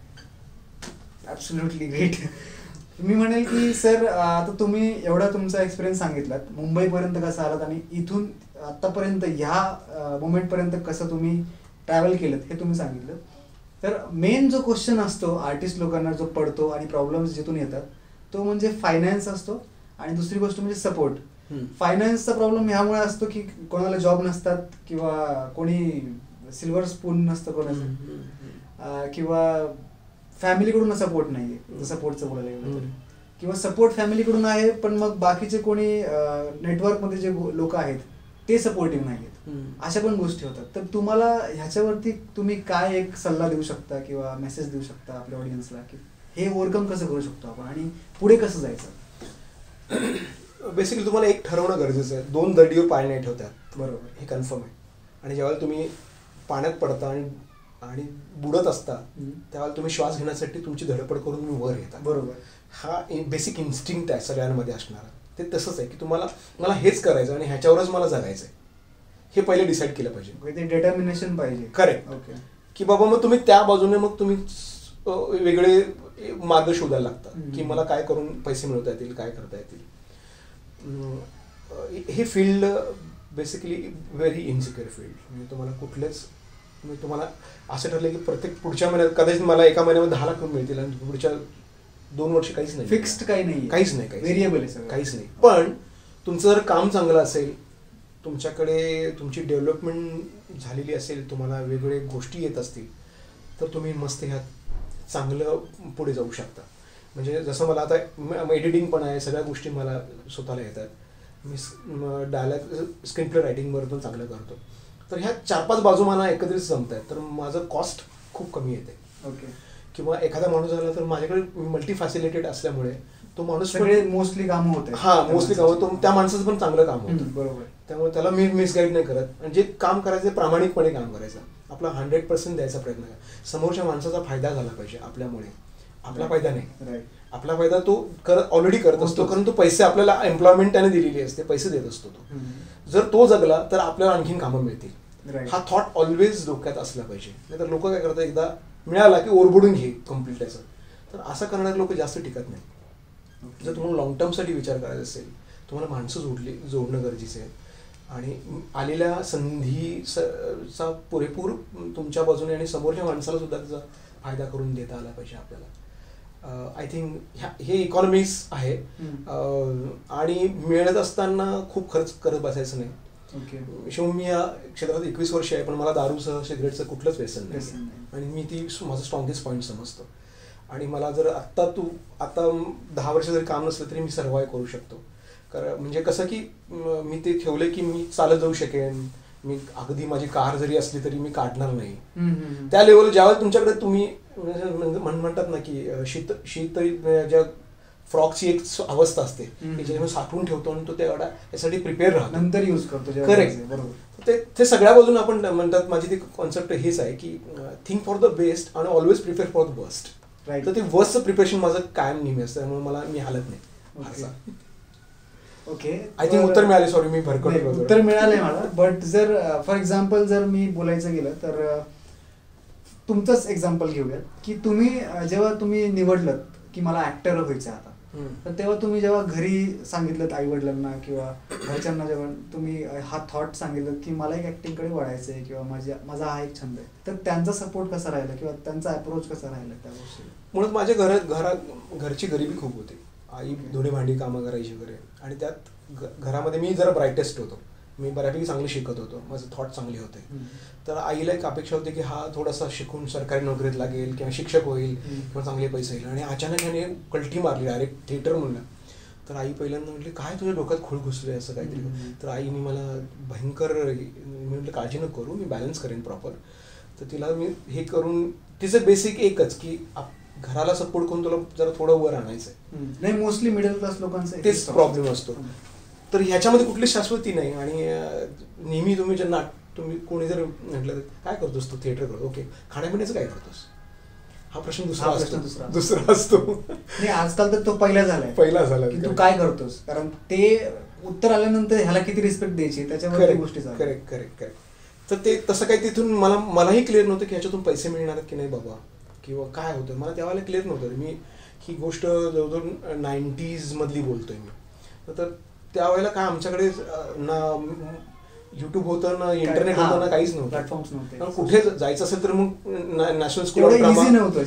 Absolutely great. मी म्हणेल की सर आता तुम्ही एवढा तुमचा एक्सपिरियन्स सांगितलात, मुंबईपर्यंत कसं आलात आणि इथून आत्तापर्यंत ह्या मोमेंटपर्यंत कसं तुम्ही ट्रॅव्हल केलं हे तुम्ही सांगितलं. तर मेन जो क्वेश्चन असतो आर्टिस्ट लोकांना जो पडतो आणि प्रॉब्लेम्स जिथून येतात तो म्हणजे फायनान्स असतो, आणि दुसरी गोष्ट म्हणजे सपोर्ट. फायनान्सचा प्रॉब्लेम ह्यामुळे असतो की कोणाला जॉब नसतात किंवा कोणी सिल्वर स्पून नसतं कोणाचं, किंवा फॅमिलीकडून सपोर्ट नाहीये, सपोर्टचं बोलायला गेलं तर, किंवा सपोर्ट फॅमिलीकडून आहे पण मग बाकीचे कोणी नेटवर्कमध्ये जे लोक आहेत ते सपोर्टिव्ह नाहीयेत. अशा पण गोष्टी होतात. तर तुम्हाला ह्याच्यावरती तुम्ही काय एक सल्ला देऊ शकता किंवा मेसेज देऊ शकता आपल्या ऑडियन्सला की हे ओव्हरकम कसं करू शकतो आपण आणि पुढे कसं जायचं? बेसिकली तुम्हाला एक ठरवणं गरजेचं आहे. दोन दरडीवर पाय नाही ठेवतात, बरोबर, हे कन्फर्म आहे. आणि ज्यावेळेला तुम्ही पाण्यात पडता आणि आणि बुडत असता त्यावेळेला तुम्ही श्वास घेण्यासाठी तुमची धडपड करून तुम्ही वर येता. बरोबर. हा बेसिक इन्स्टिंक्ट आहे सगळ्यांमध्ये असणारा. ते तसंच आहे की तुम्हाला मला हेच करायचं आणि ह्याच्यावरच मला जगायचं आहे हे पहिले डिसाईड केलं पाहिजे. ते डिटर्मिनेशन पाहिजे. करेक्ट. ओके. की बाबा मग तुम्ही त्या बाजूने मग तुम्ही वेगळे मार्ग शोधायला लागतात की मला काय करून पैसे मिळवता येतील, काय करता येतील. हे field basically very insecure field. म्हणजे तुम्हाला कुठलेच म्हणजे तुम्हाला असं ठरलं की प्रत्येक पुढच्या महिन्यात कदाचित मला एका महिन्यामध्ये दहा लाख मिळतील आणि पुढच्या दोन वर्ष काहीच नाही, फिक्स्ड काही नाही, काहीच नाही, काही व्हेरिएबल आहे, काहीच नाही. पण तुमचं जर काम चांगलं असेल, तुमच्याकडे तुमची डेव्हलपमेंट झालेली असेल, तुम्हाला वेगवेगळे गोष्टी येत असतील तर तुम्ही मस्त ह्यात चांगलं पुढे जाऊ शकता. म्हणजे जसं मला आता एडिटिंग पण आहे, सगळ्या गोष्टी मला स्वतःला येतात. मी डायलॉग स्क्रीन प्ले रायटिंगवरतून चांगलं करतो. तर ह्या चार पाच बाजू मला एकत्रित जमत आहेत तर माझं कॉस्ट खूप कमी येते. ओके. किंवा एखादा माणूस झाला तर माझ्याकडे मल्टी फॅसिलिटेड असल्यामुळे तो माणूस मोस्टली कामं होते. हा मोस्टली कामं तो त्या माणसाचं पण चांगलं काम होतं. बरोबर. त्यामुळे त्याला मी मिसगाईड नाही करत. आणि जे काम करायचं प्रामाणिकपणे काम करायचं, आपला हंड्रेड पर्सेंट द्यायचा प्रयत्न करा. समोरच्या माणसाचा फायदा झाला पाहिजे आपल्यामुळे, आपला फायदा नाही. आपला फायदा तो करत ऑलरेडी करत असतो कारण तो पैसे आपल्याला एम्प्लॉयमेंट त्याने दिलेली असते, पैसे देत असतो तो. जर तो जगला तर आपल्याला आणखीन कामं मिळतील. हा थॉट ऑलवेज डोक्यात असला पाहिजे. नाही तर लोक काय करतात, एकदा मिळाला की ओरबडून घे कम्प्लीट त्याचं. तर असं करणारे लोक जास्त टिकत नाही. जर तुम्हाला लॉंग टर्मसाठी विचार करायचा असेल, तुम्हाला माणसं जोडली जोडणं गरजेचं आहे आणि आलेल्या संधीचा पुरेपूर तुमच्या बाजूने आणि समोरच्या माणसाला सुद्धा त्याचा फायदा करून देता आला पाहिजे आपल्याला. आय थिंक ह्या हे इकॉनॉमिक्स आहे. आणि मिळत असताना खूप खर्च करत बसायचं नाही. शिव मी या क्षेत्रात एकवीस वर्ष आहे पण मला दारूचं सिगरेटचं कुठलंच व्यसन नाही आणि मी ती माझं स्ट्रॉंगेस्ट पॉईंट समजतो. आणि मला जर आत्ता तू आता दहा वर्ष जरी काम नसलं तरी मी सर्वाइव्ह करू शकतो. कारण म्हणजे कसं की मी ते ठेवलं की मी चालत जाऊ शकेन, मी अगदी माझी कार जरी असली तरी मी काढणार नाही. त्या लेवल ज्यावेळेस तुमच्याकडे तुम्ही म्हणतात ना की शीत शीत ज्या फ्रॉकची एक अवस्था असते की ज्याच्यामध्ये साठवून ठेवतो आणि तो तेवढा यासाठी प्रिपेअर राहतो, नंतर यूज करतो. करेक्ट, बरोबर. ते ते सगळ्या बाजून आपण म्हणतात. माझी ती कॉन्सेप्ट हेच आहे की थिंक फॉर द बेस्ट आणि always prepare for the worst. Right. तर ते वर्स्टचं प्रिपरेशन माझं कायम नेहमी असतं, त्यामुळे मला मी हालत नाही. ओके, आय थिंक उत्तर मिळाले. सॉरी मी भरकटलो. उत्तर मिळालंय मला. बट जर फॉर एक्झाम्पल जर मी बोलायचं गेलं तर तुमचंच एक्झाम्पल घेऊयात की तुम्ही जेव्हा तुम्ही निवडलं की मला ऍक्टर व्हायचं आता, तर तेव्हा तुम्ही जेव्हा घरी सांगितलं आई वडिलांना किंवा घरच्यांना, जेव्हा तुम्ही हा थॉट सांगितलं की मला एक ऍक्टिंगकडे वळायचंय किंवा माझ्या माझा हा एक छंद आहे, तर त्यांचा सपोर्ट कसा राहिला किंवा त्यांचा अप्रोच कसा राहिला त्या गोष्टी? मुळात माझ्या घरात घरात घरची गरिबी खूप होती. आई धुणी भांडी कामं करायची वगैरे, आणि त्यात घरामध्ये मी जरा ब्राईटेस्ट होतो, मी बऱ्यापैकी चांगलं शिकत होतो, माझे थॉट चांगले होते. तर आईला एक अपेक्षा होती की हा थोडासा शिकून सरकारी नोकरीत लागेल किंवा शिक्षक होईल किंवा चांगले पैसे येईल. आणि अचानक याने कल्टी मारली डायरेक्ट थिएटर म्हणलं. तर आई पहिल्यांदा म्हटली काय तुझ्या डोक्यात खूळ घुसले असं काहीतरी. तर आईने मला भयंकर, मी म्हटलं काळजी न करू, मी बॅलन्स करेन प्रॉपर. तर तिला मी हे करून, तिचं बेसिक एकच की घराला सपोर्ट करून तुला जरा थोडं वर आणायचंय. नाही, मोस्टली मिडल क्लास लोकांचा तेच प्रॉब्लेम असतो. तर ह्याच्यामध्ये कुठली शाश्वती नाही. आणि नेहमी तुम्ही ज्यांना तुम्ही कोणी जर म्हटलं काय करतोस तू, थिएटर करतो, ओके, खाण्यापिण्याचं काय करतोस, हा प्रश्न दुसरा असतो दुसरा असतो नाही, आजकाल तर तो पहिला झालाय पहिला झाला की तू काय करतोस, कारण ते उत्तर आल्यानंतर ह्याला किती रिस्पेक्ट द्यायची त्याच्यावर गोष्टी. Correct correct correct. तर ते तसं काही तिथून मला मलाही क्लिअर नव्हतं की ह्याच्यातून पैसे मिळणार की नाही बाबा, किंवा काय होतं मला त्यावेळेला क्लिअर नव्हतं. मी ही गोष्ट जवळजवळ नाईन्टीज मधली बोलतोय मी. तर त्यावेळेला काय आमच्याकडे ना युट्यूब होतं ना इंटरनेट होतं ना काहीच नव्हतं, प्लॅटफॉर्म्स नव्हते. कुठे जायचं असेल तर मग national school of drama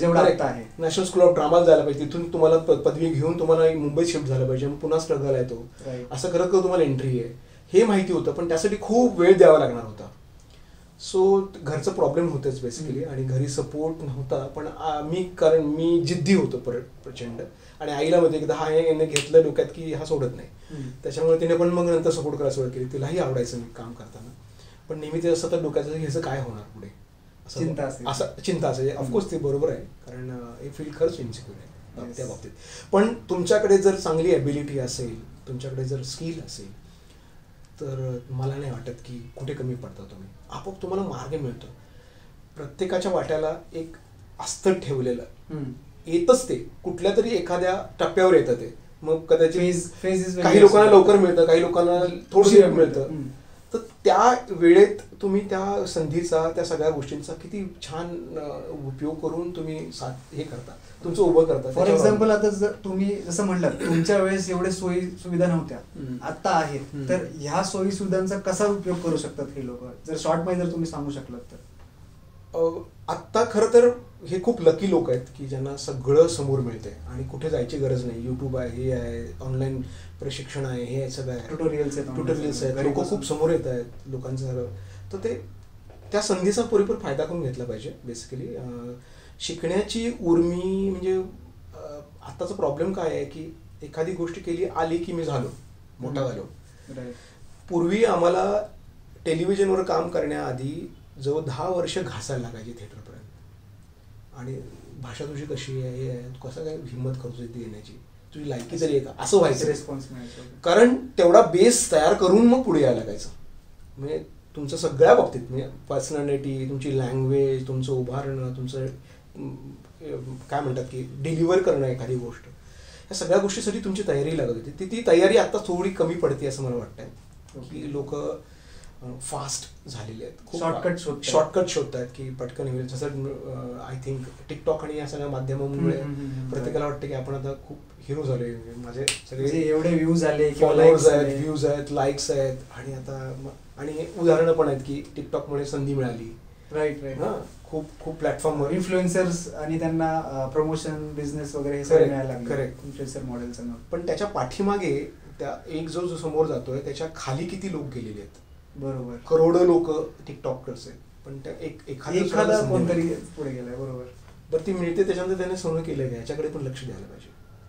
national school of ड्रामाला जायला पाहिजे, तिथून तुम्हाला पदवी घेऊन तुम्हाला मुंबईत शिफ्ट झालं पाहिजे, मग पुन्हा स्ट्रगल आहे तो, असं करत करत तुम्हाला एंट्री आहे हे माहिती होतं. पण त्यासाठी खूप वेळ द्यावा लागणार होता. सो घरचं प्रॉब्लेम होतेच बेसिकली, आणि घरी सपोर्ट नव्हता. पण मी कारण मी जिद्दी होतो प्रचंड, आणि आईला मध्ये एकदा हा याने घेतलं डोक्यात की हा सोडत नाही, त्याच्यामुळे तिने पण मग नंतर सपोर्ट करायला सुरुवात केली. तिलाही आवडायचं मी काम करताना, पण नेहमी ते असं तर डोक्याचं ह्याचं काय होणार पुढे चिंता असं चिंता असेल. ऑफकोर्स ते बरोबर आहे, कारण हे फील्ड खरंच इन्सिक्युअर आहे त्या बाबतीत. पण तुमच्याकडे जर चांगली ॲबिलिटी असेल, तुमच्याकडे जर स्किल असेल, तर मला नाही वाटत की कुठे कमी पडता तुम्ही. आपोआप तुम्हाला मार्ग मिळतो. प्रत्येकाच्या वाट्याला एक अस्तर ठेवलेलं येतच, ते कुठल्या तरी एखाद्या टप्प्यावर येतं ते. मग कदाचित काही लोकांना लवकर मिळतं, काही लोकांना थोडं लेट मिळतं. तर त्या वेळेत तुम्ही त्या संधीचा, त्या सगळ्या गोष्टींचा किती छान उपयोग करून तुम्ही हे करता, तुमचं उभं करता. फॉर एक्झाम्पल आता जर तुम्ही जसं म्हणलात तुमच्या वेळेस एवढे सोयी सुविधा नव्हत्या, आता आहेत, तर ह्या सोयी सुविधांचा कसा उपयोग करू शकतात हे लोक, जर शॉर्ट मध्ये जर तुम्ही सांगू शकलात तर? आत्ता खरं तर हे खूप लकी लोक आहेत की ज्यांना सगळं समोर मिळते आणि कुठे जायची गरज नाही. युट्यूब आहे, हे आहे, ऑनलाईन प्रशिक्षण आहे, हे सगळं आहे, ट्युटोरियल्स आहेत ट्युटोरियल्स आहेत, लोक खूप समोर येत आहेत लोकांचं झालं. तर ते त्या संधीचा पुरेपूर फायदा करून घेतला पाहिजे. बेसिकली शिकण्याची उर्मी, म्हणजे आत्ताचा प्रॉब्लेम काय आहे की एखादी गोष्ट केली आली की मी झालो मोठा झालो. पूर्वी आम्हाला टेलिव्हिजनवर काम करण्याआधी जवळ दहा वर्ष घासायला लागायची थिएटरपर्यंत, आणि भाषा तुझी कशी आहे, हे आहे, तू कसं काय हिंमत करतो ती येण्याची, तुझी लायकी तरी आहे का, असं व्हायचं. रिस्पॉन्स मिळायचं, कारण तेवढा बेस तयार करून मग पुढे यायला लागायचं. म्हणजे तुमचं सगळ्या बाबतीत, म्हणजे पर्सनॅलिटी, तुमची लँग्वेज, तुमचं उभारणं, तुमचं काय म्हणतात की डिलिव्हर करणं एखादी गोष्ट, या सगळ्या गोष्टीसाठी तुमची तयारी लागत होती. ती ती तयारी आता थोडी कमी पडते असं मला वाटतंय. की लोक फास्ट झालेले आहेत, खूप शॉर्टकट शॉर्टकट शोधत आहेत की पटकन होईल. जसं आय थिंक टिकटॉक आणि या सगळ्या माध्यमांमुळे प्रत्येकाला वाटतं की आपण आता खूप हिरो झाले, माझे सगळे एवढे व्ह्यूज आले, फॉलोअर्स आहेत, व्ह्यूज आहेत, लाईक्स आहेत, आणि आता आणि उदाहरणं पण आहेत की टिकटॉकमुळे संधी मिळाली. राईट राईट हा, खूप खूप प्लॅटफॉर्मवर इन्फ्लुएन्सर्स आणि त्यांना प्रमोशन बिझनेस वगैरे हे सगळं मिळायला लागलं. करेक्ट, इन्फ्लुएन्सर मॉडेलचं. पण त्याच्या पाठीमागे त्या एक जो जो समोर जातोय त्याच्या खाली किती लोक गेलेले आहेत. बरोबर, करोडो लोक टिकटॉकर्स आहेत, पण त्या एक एखादा कोणतरी पुढे गेलाय. बरोबर, बरं ती मिळते त्याच्यानंतर त्याने सोनं केलं का याच्याकडे पण लक्ष द्यायला पाहिजे.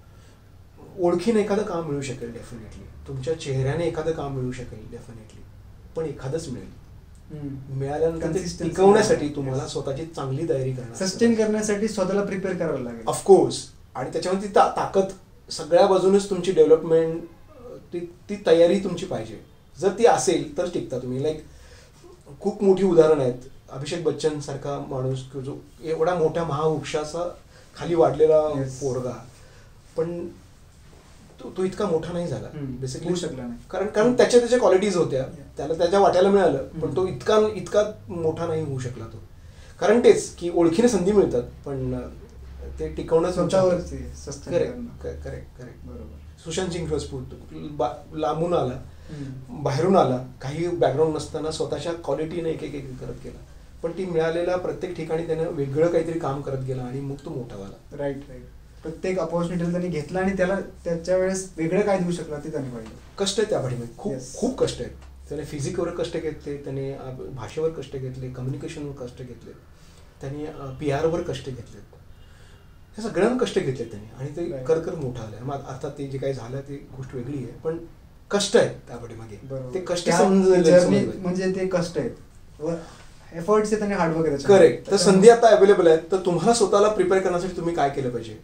ओळखीने एखादं काम मिळू शकेल डेफिनेटली, तुमच्या चेहऱ्याने एखादं काम मिळू शकेल डेफिनेटली, पण एखादंच मिळेल. मिळाल्यानंतर टिकवण्यासाठी तुम्हाला स्वतःची चांगली तयारी करणार, सस्टेन करण्यासाठी स्वतःला प्रिपेअर करावं लागेल ऑफकोर्स. आणि त्याच्यामध्ये ती ताकद सगळ्या बाजूनच तुमची डेव्हलपमेंट ती ती तयारी तुमची पाहिजे. जर ती असेल तर टिकता तुम्ही. लाईक खूप मोठी उदाहरणं आहेत. अभिषेक बच्चन सारखा माणूस जो एवढा मोठ्या महावृक्षाचा खाली वाढलेला पोरगा, पण तो तो इतका मोठा नाही झाला बेसिकली शकला नाही. कारण कारण त्याच्या त्याच्या क्वालिटीज होत्या, त्याला त्याच्या वाट्याला मिळालं, पण तो इतका इतका मोठा नाही होऊ शकला तो. कारण तेच की ओळखीने संधी मिळतात पण ते टिकवणं स्वतःवरती. करेक्ट करेक्ट करेक्ट बरोबर. सुशांत सिंग राजपूत लांबून आला, बाहेरून आला, काही बॅकग्राऊंड नसताना स्वतःच्या क्वालिटीने एक एक एक करत गेला, पण ती मिळालेल्या प्रत्येक ठिकाणी त्यानं वेगळं काहीतरी काम करत गेला आणि मग तो मोठा झाला. Right right. प्रत्येक अपॉर्च्युनिटी त्यांनी घेतला आणि त्याला त्याच्या वेळेस वेगळं काय देऊ शकला ते त्यांनी पाहिलं. कष्ट आहे त्या पाठीमागे, खूप खूप कष्ट आहेत. त्याने फिजिकवर कष्ट घेतले, त्याने भाषेवर कष्ट घेतले, कम्युनिकेशनवर कष्ट घेतले, त्याने पी आरवर कष्ट घेतलेत, हे सगळ्यांना कष्ट घेतले त्यांनी आणि ते कर कर मोठा आलाय. मग अर्थात ते जे काही झालं ते गोष्ट वेगळी आहे, पण कष्ट आहेत त्या पाठीमागे. ते कष्ट म्हणजे ते कष्ट आहेत, एफर्ट्स आहेत आणि हार्डवर्क आहे. करेक्ट. तर संधी आता अवेलेबल आहेत, तर तुम्हाला स्वतःला प्रिपेअर करण्यासाठी तुम्ही काय केलं पाहिजे.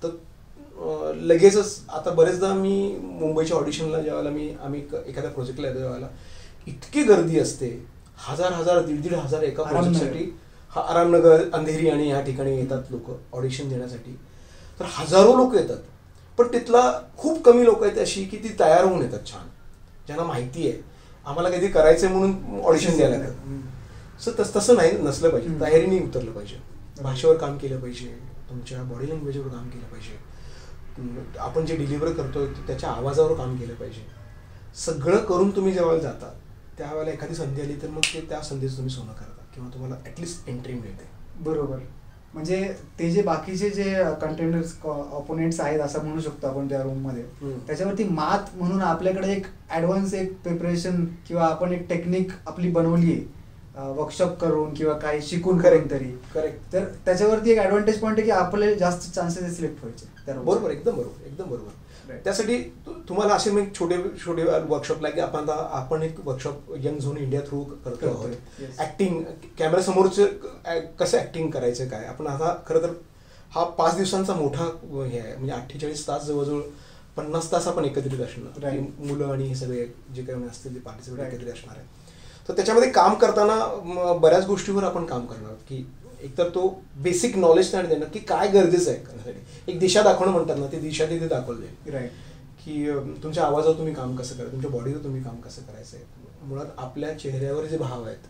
तर लगेचच आता बरेचदा मी मुंबईच्या ऑडिशनला ज्यावेळेला मी आम्ही एखाद्या प्रोजेक्टला येतो त्यावेळेला इतकी गर्दी असते, हजार हजार दीड दीड हजार एका प्रोजेक्टसाठी. हा आरामनगर, अंधेरी आणि ह्या ठिकाणी येतात लोक ऑडिशन देण्यासाठी. तर हजारो लोक येतात, पण तिथला खूप कमी लोक आहेत अशी की ती तयार होऊन येतात छान, ज्यांना माहिती आहे आम्हाला काहीतरी करायचंय म्हणून ऑडिशन द्यायला लागतात. सो तस तसं नाही नसलं पाहिजे. तयारीने उतरलं पाहिजे, भाषेवर काम केलं पाहिजे, तुमच्या बॉडी लँग्वेजवर काम केलं पाहिजे, आपण जे डिलिव्हर करतोय त्याच्या आवाजावर काम केलं पाहिजे. सगळं करून तुम्ही जेव्हा जाता त्यावेळेला एखादी संधी आली तर मग ते त्या संधीचं तुम्ही सोनं करता किंवा तुम्हाला ॲटलिस्ट एंट्री मिळते. बरोबर. म्हणजे ते जे बाकीचे जे कंटेंडर्स ऑपोनेंट्स आहेत असं म्हणू शकतो आपण त्या रूममध्ये, त्याच्यावरती मात म्हणून आपल्याकडे एक ॲडव्हान्स एक प्रिपरेशन किंवा आपण एक टेक्निक आपली बनवली आहे वर्कशॉप करून किंवा काही शिकून करेन तरी. करेक्ट. तर त्याच्यावरती एक ॲडव्हान्टेज पॉईंट आहे की आपले जास्त चान्सेस आहे सिलेक्ट व्हायचे. बरोबर, एकदम बरोबर, एकदम बरोबर. त्यासाठी तुम्हाला असे मी छोटे छोटे वर्कशॉप लागले. आपण आता आपण एक workshop Young Zone India through करतो आहोत. ऍक्टिंग, कॅमेरा समोरचं कसं ऍक्टिंग करायचं काय. आपण आता खरं तर हा पाच दिवसांचा मोठा हे आहे, म्हणजे अठ्ठेचाळीस तास जवळजवळ पन्नास तास आपण एकत्रित असणार, मुलं आणि हे सगळे जे काही असतील ते पार्टिसिपेट एकत्रित असणार आहे. तर त्याच्यामध्ये काम करताना बऱ्याच गोष्टीवर आपण काम करणार की एकतर तो बेसिक नॉलेज त्यांना देणं की काय गरजेचं आहे करण्यासाठी. एक दिशा दाखवणं म्हणतात ना, ते दिशा तिथे दाखवलं जाईल. राईट. की तुमच्या आवाजावर तुम्ही काम कसं करायचं, तुमच्या बॉडीवर तुम्ही काम कसं करायचं आहे. मुळात आपल्या चेहऱ्यावर जे भाव आहेत,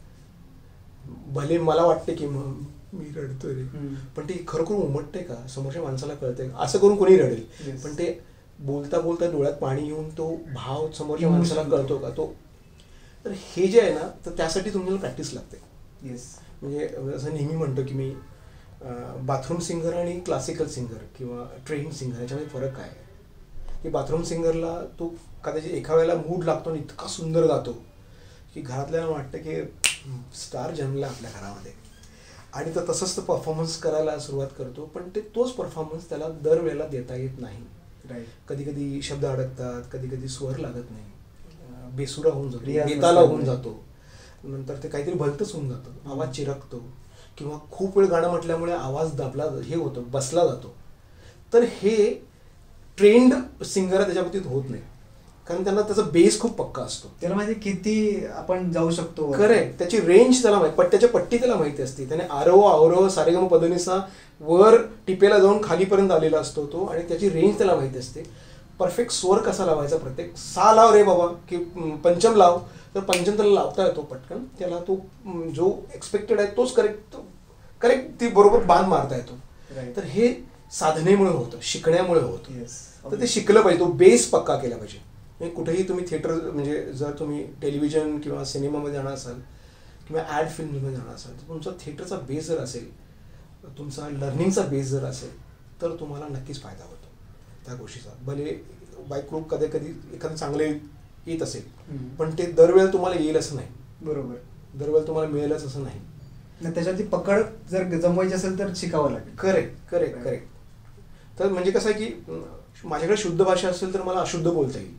भले मला वाटते की मी रडतोय रे, पण ते खरोखर उमटते का, समोरच्या माणसाला कळतंय का, असं करून कोणी रडेल, पण ते बोलता बोलता डोळ्यात पाणी येऊन तो भाव समोरच्या माणसाला कळतो का तो. तर हे जे आहे ना, तर त्यासाठी तुम्हाला प्रॅक्टिस लागते. येस. म्हणजे असं नेहमी म्हणतो की मी बाथरूम सिंगर आणि क्लासिकल सिंगर किंवा ट्रेन सिंगर याच्यामध्ये फरक काय आहे. की बाथरूम सिंगरला तो कदाचित एका वेळेला मूड लागतो आणि इतका सुंदर गातो की घरातल्याला वाटतं की स्टार जन्मला आपल्या घरामध्ये, आणि तर तसंच तो परफॉर्मन्स करायला सुरुवात करतो, पण ते तोच परफॉर्मन्स त्याला दरवेळेला देता येत नाही. राईट. कधी कधी शब्द अडकतात, कधी कधी स्वर लागत नाही, बेसुरा होऊन जातो, बेताला होऊन जातो, नंतर ते काहीतरी भलतंच होऊन जातं, आवाज चिरकतो, किंवा खूप वेळ गाणं म्हटल्यामुळे आवाज दाबला हे होतो, बसला जातो. तर हे ट्रेंड सिंगर त्याच्या बाबतीत होत नाही, कारण त्यांना त्याचा बेस खूप पक्का असतो, त्याला माहिती किती आपण जाऊ शकतो. करेक्ट. त्याची रेंज त्याला माहिती, पट्ट्याच्या पट्टी त्याला माहिती असते. त्याने आरव आवरव सारेगम पदनिसा वर टिपेला जाऊन खालीपर्यंत आलेला असतो तो, आणि त्याची रेंज त्याला माहिती असते. परफेक्ट स्वर कसा लावायचा, प्रत्येक सा लाव रे बाबा की पंचम लाव, तर पंचम त्याला लावता येतो पटकन, त्याला तो जो एक्सपेक्टेड आहे तोच करेक्ट करेक्ट ती बरोबर बांध मारता येतो. तर हे साधनेमुळे होतं, शिकण्यामुळे होतं. तर ते शिकलं पाहिजे, तो बेस पक्का केला पाहिजे. कुठेही तुम्ही थिएटर, म्हणजे जर तुम्ही टेलिव्हिजन किंवा सिनेमामध्ये जाणार असाल किंवा ॲड फिल्ममध्ये जाणार असाल, तर तुमचा थिएटरचा बेस जर असेल, तुमचा लर्निंगचा बेस जर असेल, तर तुम्हाला नक्कीच फायदा होतो त्या गोष्टीचा. भले बाय क्रूप कधी कधी एखादं चांगले येत असेल, पण ते दरवेळेला तुम्हाला येईल असं नाही. बरोबर. दरवेळेला तुम्हाला मिळेलच असं नाही. त्याच्यावरती पकड जर जमवायची असेल तर शिकावं लागेल. Correct correct correct. तर म्हणजे कसं आहे की माझ्याकडे शुद्ध भाषा असेल तर मला अशुद्ध बोलता येईल,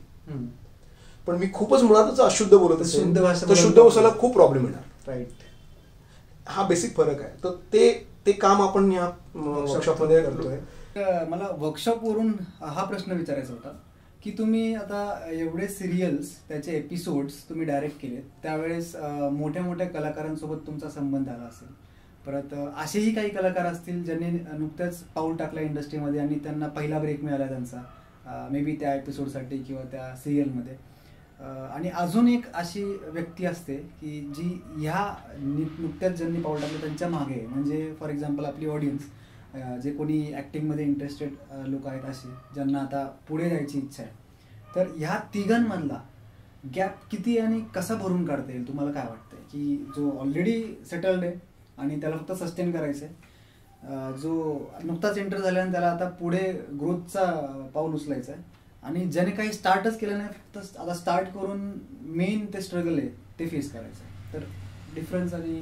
पण मी खूपच मुळातच अशुद्ध बोलत असेल तर शुद्ध भाषेला खूप प्रॉब्लेम येणार. राईट. हा बेसिक फरक आहे. तर ते ते काम आपण या वर्कशॉपमध्ये करतोय मला वर्कशॉपवरून हा प्रश्न विचारायचा होता की तुम्ही आता एवढे सिरियल्स त्याचे एपिसोड्स तुम्ही डायरेक्ट केलेत, त्यावेळेस मोठ्या मोठ्या कलाकारांसोबत तुमचा संबंध आला असेल, परत असेही काही कलाकार असतील ज्यांनी नुकत्याच पाऊल टाकलं इंडस्ट्रीमध्ये आणि त्यांना पहिला ब्रेक मिळाला त्यांचा मे बी त्या एपिसोडसाठी किंवा त्या सिरियलमध्ये, आणि अजून एक अशी व्यक्ती असते की जी ह्या नुकत्याच ज्यांनी पाऊल टाकलं त्यांच्या मागे, म्हणजे फॉर एक्झाम्पल आपली ऑडियन्स जे कोणी ॲक्टिंगमध्ये इंटरेस्टेड लोक आहेत असे ज्यांना आता पुढे जायची इच्छा आहे, तर ह्या तिघांमधला गॅप किती आणि कसा भरून काढता येईल तुम्हाला काय वाटतंय? की जो ऑलरेडी सेटल्ड आहे आणि त्याला फक्त सस्टेन करायचं आहे, जो नुकताच एंटर झाल्याने त्याला आता पुढे ग्रोथचा पाऊल उचलायचा आहे, आणि ज्याने काही स्टार्टच केलं नाही, फक्त आता स्टार्ट करून मेन ते स्ट्रगल आहे ते फेस करायचं आहे, तर डिफरन्स आणि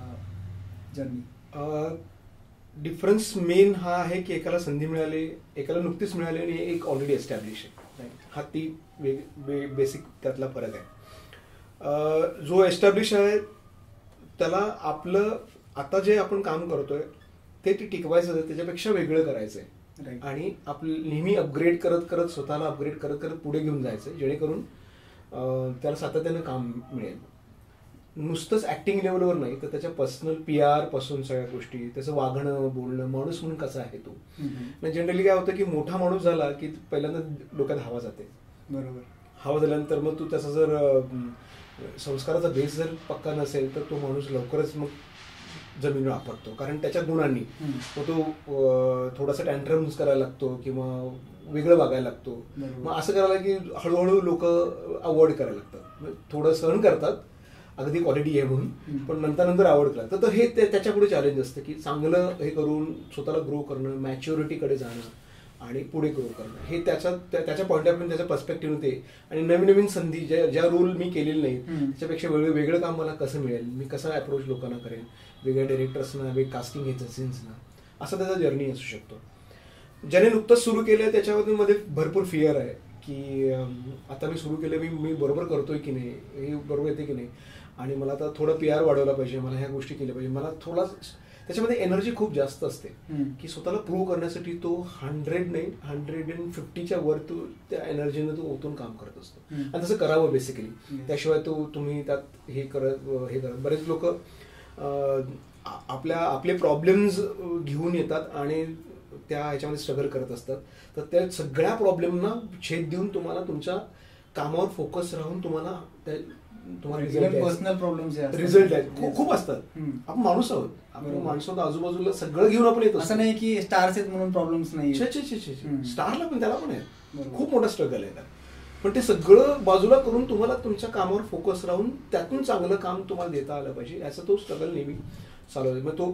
जर्नी? डिफरन्स मेन हा आहे की एकाला संधी मिळाली, एकाला नुकतीच मिळाली आणि एक ऑलरेडी एस्टॅब्लिश आहे. हा ती बेसिक त्यातला फरक आहे. जो एस्टॅब्लिश आहे त्याला आपलं आता जे आपण काम करतोय ते ती टिकवायचं, त्याच्यापेक्षा वेगळं करायचं आहे आणि आपलं नेहमी अपग्रेड करत करत स्वतःला अपग्रेड करत करत पुढे घेऊन जायचं, जेणेकरून त्याला सातत्यानं काम मिळेल. नुसतंच ऍक्टिंग लेवलवर नाही तर त्याच्या पर्सनल पी आर पासून सगळ्या गोष्टी, त्याचं वागणं बोलणं, माणूस म्हणून कसा आहे तो. जनरली काय होतं की मोठा माणूस झाला की पहिल्यांदा डोक्यात हवा जाते. बरोबर. हवा झाल्यानंतर मग तू त्याचा जर संस्काराचा बेस जर पक्का नसेल तर तो माणूस लवकरच मग जमिनीवर आपटतो, कारण त्याच्या गुणांनी. मग तो थोडासा टँट्रम्स करायला लागतो किंवा वेगळं वागायला लागतो. मग असं करायला की हळूहळू लोक अवॉइड करायला लागतात, थोडं सहन करतात अगदी क्वालिटी आहे म्हणून, पण नंतर नंतर आवड करतात. तर हे त्याच्या पुढे चॅलेंज असतं की चांगलं हे करून स्वतःला ग्रो करणं, मॅच्युरिटीकडे जाणं आणि पुढे ग्रो करणं, हे त्याच्या त्याच्या पॉईंट ऑफ व्ह्यू त्याच्या पर्स्पेक्टिव्ह ते. आणि नवीन नवीन संधी ज्या ज्या रोल मी केलेले नाही त्याच्यापेक्षा वेगळं वेगळं काम मला कसं मिळेल, मी कसं अप्रोच लोकांना करेन, वेगळ्या डिरेक्टर्सना, वेगळ्या कास्टिंग एजन्सीजना, असा त्याचा जर्नी असू शकतो. ज्याने नुकतंच सुरू केलं त्याच्यामध्ये मध्ये भरपूर फिअर आहे की आता मी सुरू केलं, मी मी बरोबर करतोय की नाही, हे बरोबर येते की नाही, आणि मला आता थोडं पी आर वाढवला पाहिजे, मला ह्या गोष्टी केल्या पाहिजे. मला थोडा त्याच्यामध्ये एनर्जी खूप जास्त असते की स्वतःला प्रूव्ह करण्यासाठी तो हंड्रेड नाही हंड्रेड अँड फिफ्टीच्या वर तो त्या एनर्जीने तो ओतून काम करत असतो, आणि तसं करावं बेसिकली. त्याशिवाय तो तुम्ही त्यात हे करत हे करत बरेच लोक आपल्या आपले प्रॉब्लेम्स घेऊन येतात आणि त्या ह्याच्यामध्ये स्ट्रगल करत असतात. तर त्या सगळ्या प्रॉब्लेमना छेद देऊन तुम्हाला तुमच्या कामावर फोकस राहून तुम्हाला तुम्हाला पर्सनल प्रॉब्लेम्स रिझल्ट आहेत खूप असतात. आपण माणूस आहोत, आपण माणसं आजूबाजूला सगळं घेऊन आपण येतो. असं नाही की स्टार्स आहेत म्हणून प्रॉब्लेम्स नाही, स्टारला पण त्याला पण आहे खूप मोठा स्ट्रगल आहे. पण ते सगळं बाजूला करून तुम्हाला तुमच्या कामावर फोकस राहून त्यातून चांगलं काम तुम्हाला देता आलं पाहिजे, याचा तो स्ट्रगल नेहमी चालू आहे. मग तो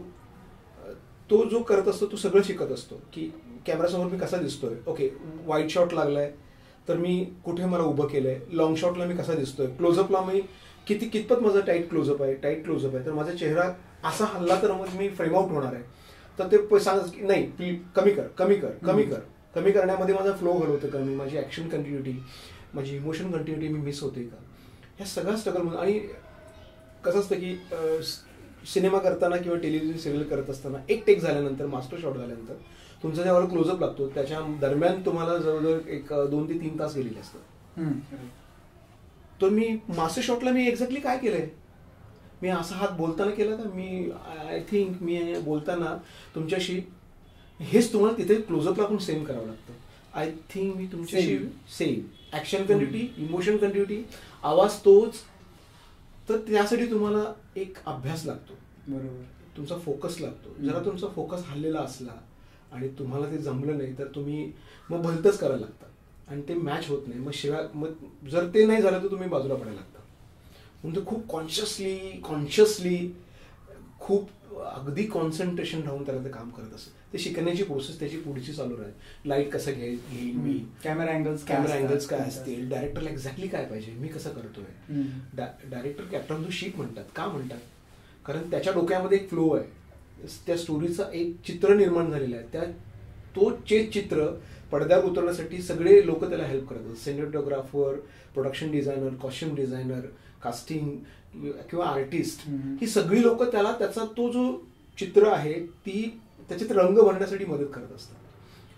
तो जो करत असतो तो सगळं शिकत असतो की कॅमेरासमोर मी कसा दिसतोय, ओके वाईट शॉट लागलाय तर मी कुठे मला उभं केलंय, लॉंग शॉटला मी कसा दिसतोय, क्लोजअपला मी किती कितपत माझा टाईट क्लोजअप आहे, टाईट क्लोजअप आहे तर माझा चेहरा असा हल्ला तर मग मी फ्रेम आउट होणार आहे. तर ते सांग की नाही प्लीज कमी कर कमी कर कमी कर कमी करण्यामध्ये माझा फ्लो घालवतं का मी, माझी ऍक्शन कंटिन्युटी, माझी इमोशन कंटिन्युटी मी मिस होते का, ह्या सगळ्या स्ट्रगल. आणि कसं असतं की सिनेमा करताना किंवा टेलिव्हिजन सिरियल करत असताना एक टेक झाल्यानंतर, मास्टर शॉट झाल्यानंतर तुमचा ज्यावेळेला क्लोजअप लागतो त्याच्या दरम्यान तुम्हाला जवळजवळ एक दोन ते तीन तास गेलेले असतात. तर मी मास्टर शॉटला मी एक्झॅक्टली काय केलंय, मी असा हात बोलताना केला का, मी आय थिंक मी बोलताना तुमच्याशी हेच तुम्हाला तिथे क्लोजअपला पण सेम करावं लागतं. आय थिंक मी तुमच्याशी same action continuity, emotion continuity, आवाज तोच. तर त्यासाठी तुम्हाला एक अभ्यास लागतो, बरोबर, तुमचा फोकस लागतो. जरा तुमचा फोकस हल्लेला असला आणि तुम्हाला ते जमलं नाही तर तुम्ही मग भलतंच करायला लागतात आणि ते मॅच होत नाही. मग शिवाय मग जर ते नाही झालं तर तुम्ही बाजूला पडायला लागता. म्हणजे खूप कॉन्शियसली कॉन्शियसली खूप अगदी कॉन्सन्ट्रेशन राहून त्याला ते काम करत असतं. ते शिकण्याची प्रोसेस त्याची पुढची चालू राहील. लाईट कसं घेईल घेईल मी, कॅमेरा अँगल्स कॅमेरा अँगल्स काय असतील, डायरेक्टरला एक्झॅक्टली काय पाहिजे, मी कसं करतोय. डायरेक्टर कॅप्टन टू शीट म्हणतात. का म्हणतात, कारण त्याच्या डोक्यामध्ये एक फ्लो आहे, त्या स्टोरीचा एक चित्र निर्माण झालेलं आहे. त्या तो चे चित्र पडद्यावर उतरण्यासाठी सगळे लोक त्याला हेल्प करतात. Cinematographer, production designer, costume designer, casting किंवा आर्टिस्ट, ही सगळी लोक त्याला त्याचा तो जो चित्र आहे ती त्याच्यात रंग भरण्यासाठी मदत करत असतात.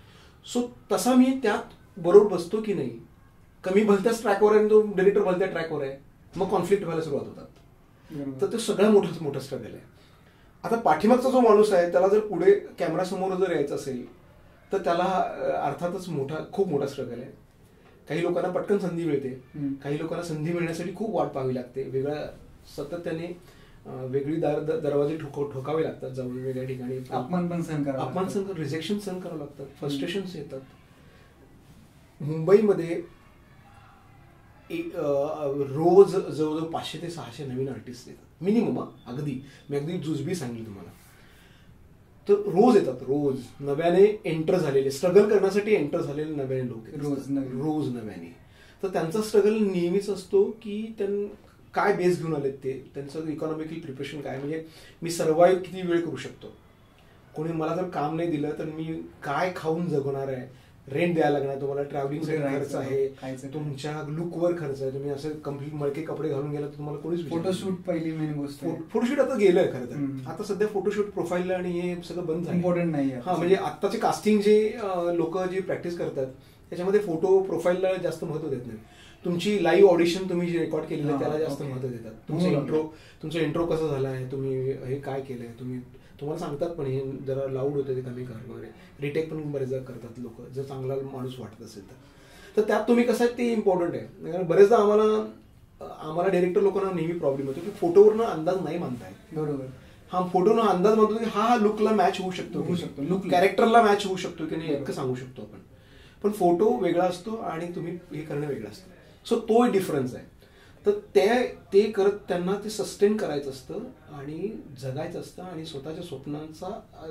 सो तसा मी त्यात बरोबर बसतो की नाही, कमी भलत्याच ट्रॅकवर आहे, तो डिरेक्टर भलत्या ट्रॅकवर आहे, मग कॉन्फ्लिक्ट व्हायला सुरुवात होतात. तर ते सगळ्यात मोठं मोठं स्ट्रगल आहे. आता पाठीमागचा जो माणूस आहे त्याला जर पुढे कॅमेरासमोर जर यायचं असेल तर त्याला अर्थातच मोठा खूप मोठा स्ट्रगल आहे. काही लोकांना पटकन संधी मिळते, काही लोकांना संधी मिळण्यासाठी खूप वाट पाहावी लागते, वेगळ्या सातत्याने वेगळी दार दरवाजे ठोक ठोकावे लागतात, जाऊन वेगळ्या ठिकाणी अपमान पण सहन करावं अपमान सहन रिजेक्शन सहन करावं लागतात, फ्रस्ट्रेशन्स येतात. मुंबईमध्ये रोज जवळजवळ पाचशे ते सहाशे नवीन आर्टिस्ट येतात मिनिमम. अगदी मी अगदी जुजबी सांगेल तुम्हाला. तर रोज येतात, रोज नव्याने एंटर झालेले, स्ट्रगल करण्यासाठी एंटर झालेले नव्याने लोक रोज रोज नव्याने. तर त्यांचा स्ट्रगल नेहमीच असतो की त्यां काय बेस घेऊन आलेत ते, त्यांचं इकॉनॉमिकल प्रिपरेशन काय, म्हणजे मी सर्वाईव्ह किती वेळ करू शकतो, कोणी मला जर काम नाही दिलं तर मी काय खाऊन जगणार आहे, रेंट द्यायला लागणार, तुम्हाला ट्रॅव्हलिंगसाठी खर्च आहे, तुमच्या लुकवर खर्च आहे, तुम्ही असं कम्प्लीट मळके कपडे घालून गेला तर तुम्हाला कोणीच. फोटोशूट पहिली मेन गोष्ट. फोटोशूट आता गेलंय खरं तर, आता सध्या फोटोशूट प्रोफाईलला आणि हे सगळं बंद झालं, इम्पॉर्टंट नाही. हा म्हणजे आताचे कास्टिंग जे लोक जे प्रॅक्टिस करतात त्याच्यामध्ये फोटो प्रोफाईलला जास्त महत्व देत नाही. तुमची लाईव्ह ऑडिशन तुम्ही जे रेकॉर्ड केलेलं आहे त्याला जास्त महत्व देतात. तुमचं इंट्रो तुमचं इंट्रो कसं झालं आहे, तुम्ही हे काय केलंय, तुम्ही तुम्हाला सांगतात पण हे जरा लाऊड होतं ते कमी कर वगैरे. रिटेक पण बरेचदा करतात लोक जर चांगला माणूस वाटत असेल तर. तर त्यात तुम्ही कसं आहे ते इम्पॉर्टंट आहे. कारण बरेचदा आम्हाला आम्हाला डायरेक्टर लोकांना नेहमी प्रॉब्लेम होतो की फोटोवरनं अंदाज नाही मानताय. बरोबर. हा फोटोनं अंदाज मानतो की हा हा लुकला मॅच होऊ शकतो, होऊ शकतो, लुक कॅरेक्टरला मॅच होऊ शकतो की नाही इतकं सांगू शकतो आपण. पण फोटो वेगळा असतो आणि तुम्ही हे करणं वेगळं असतं. सो तो डिफरन्स आहे. तर ते ते करत त्यांना ते सस्टेन करायचं असतं आणि जगायचं असतं आणि स्वतःच्या स्वप्नांचा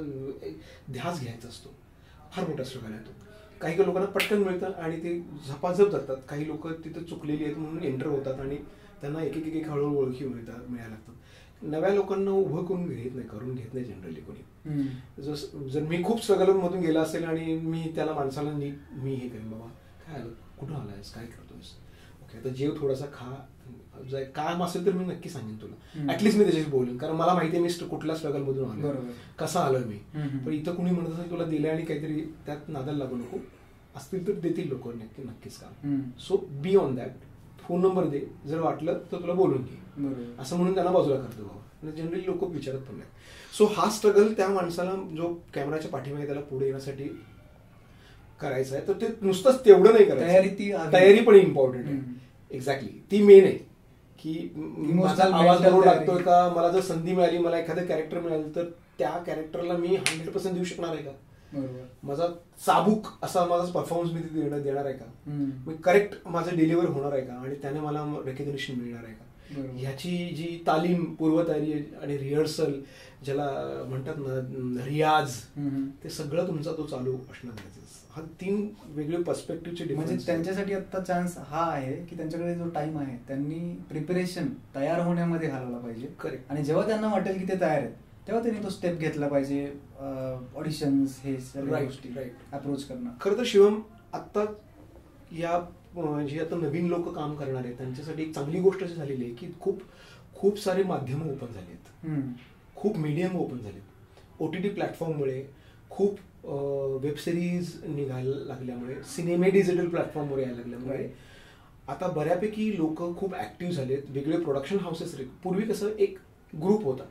ध्यास घ्यायचा असतो. फार मोठा स्ट्रगल आहे तो. काही काही लोकांना पटकन मिळतं आणि ते झपाझप जातात. काही लोक तिथं चुकलेली आहेत म्हणून एंटर होतात आणि त्यांना एक एक एक हळूहळू ओळखी मिळतात मिळायला लागतात. नव्या लोकांना उभं करून घेत नाही, करून घेत नाही जनरली कोणी. जर जर मी खूप स्ट्रगलमधून गेला असेल आणि मी त्याला माणसाला नीट मी हे करेन, बाबा काय आलं, कुठून आलायस, काय करतोयस, ओके आता जेव थोडासा खा, जर काम असेल तर मी नक्की सांगेन तुला, ऍटलीस्ट मी त्याच्याशी बोलेन. कारण मला माहिती आहे मी कुठल्या स्ट्रगल मधून आलो, कसा आलोय मी. पण इथं कुणी म्हणत असेल तुला दिले आणि काहीतरी त्यात नादाला लागू नको, असतील तर देतील लोक नक्की नक्कीच काम. So be on that. Phone number दे, जर वाटलं तर तुला बोलून घे असं म्हणून त्यांना बाजूला करतो बाबा. जनरली लोक विचारत पण नाही. सो हा स्ट्रगल त्या माणसाला जो कॅमेराच्या पाठीमागे त्याला पुढे येण्यासाठी करायचं आहे, तर ते नुसतंच तेवढं नाही करायचं, तयारी ती तयारी पण इम्पॉर्टंट आहे. एक्झॅक्टली ती मेन आहे की माझा आवाज बरोबर लागतोय का, मला जर संधी मिळाली, मला एखादं कॅरेक्टर मिळालं तर त्या कॅरेक्टरला मी हंड्रेड पर्सेंट देऊ शकणार आहे का, माझा चाबूक असा माझा परफॉर्मन्स मी तिथे देणार आहे का, मी करेक्ट माझं डिलिव्हर होणार आहे का आणि त्याने मला रेकग्निशन मिळणार आहे का, ह्याची जी तालीम, पूर्वतयारी आणि रिहर्सल ज्याला म्हणतात ना रियाज, ते सगळं तुमचा तो चालू असणार आहे. हा तीन वेगळे पर्स्पेक्टिव्हचे. म्हणजे त्यांच्यासाठी आता चान्स हा आहे की त्यांच्याकडे जो टाइम आहे त्यांनी प्रिपरेशन तयार होण्यामध्ये घालवला पाहिजे. करेक्ट. आणि जेव्हा त्यांना वाटेल की ते तयार आहेत तेव्हा त्यांनी तो स्टेप घेतला पाहिजे. ऑडिशन्स हे सगळ्या गोष्टी अप्रोच करणं. खरं तर शिवम आत्ता या जे आता नवीन लोक काम करणार आहेत त्यांच्यासाठी एक चांगली गोष्ट अशी झालेली आहे की खूप खूप सारे माध्यमं ओपन झाली आहेत, खूप मीडियम ओपन झालेत. ओ टी टी प्लॅटफॉर्ममुळे खूप वेब सिरीज निघायला लागल्यामुळे, सिनेमे डिजिटल प्लॅटफॉर्मवर यायला लागल्यामुळे आता बऱ्यापैकी लोक खूप ऍक्टिव्ह झालेत. वेगळे प्रोडक्शन हाऊसेस. पूर्वी कसं एक ग्रुप होता,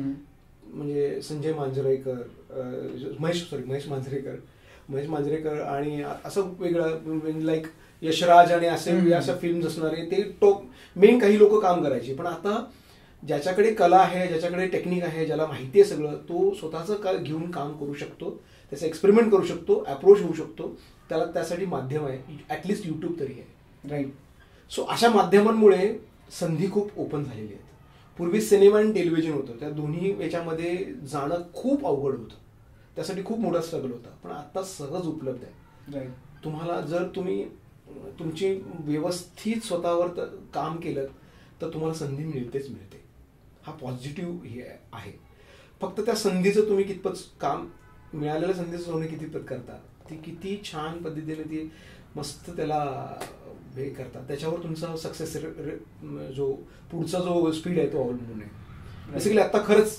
म्हणजे संजय मांजरेकर, महेश सॉरी महेश मांजरेकर महेश मांजरेकर आणि असं वेगळं लाईक यशराज आणि असे अशा फिल्म्स असणारे ते टॉप मेन काही लोक काम करायचे. पण आता ज्याच्याकडे कला आहे, ज्याच्याकडे टेक्निक आहे, ज्याला माहिती आहे सगळं, तो स्वतःचं का घेऊन काम करू शकतो, त्याचं एक्सपेरिमेंट करू शकतो, अप्रोच होऊ शकतो. त्याला त्यासाठी माध्यम आहे, ऍटलिस्ट युट्यूब तरी आहे. राईट. सो अशा माध्यमांमुळे संधी खूप ओपन झालेली आहेत. पूर्वी सिनेमा आणि टेलिव्हिजन होतं, त्या दोन्ही याच्यामध्ये जाणं खूप अवघड होतं, त्यासाठी खूप मोठा स्ट्रगल होता. पण आता सहज उपलब्ध आहे. राईट. तुम्हाला जर तुम्ही तुमची व्यवस्थित स्वतःवर काम केलं तर तुम्हाला संधी मिळतेच मिळते. हा पॉझिटिव्ह हे आहे. फक्त त्या संधीचं तुम्ही कितपत काम, मिळालेल्या संधीचं सोनं कितपत करता, ती किती छान पद्धतीने ती मस्त त्याला हे करतात, त्याच्यावर तुमचा सक्सेस जो पुढचा जो स्पीड आहे तो अवलंबून आहे. बेसिकली आता खरंच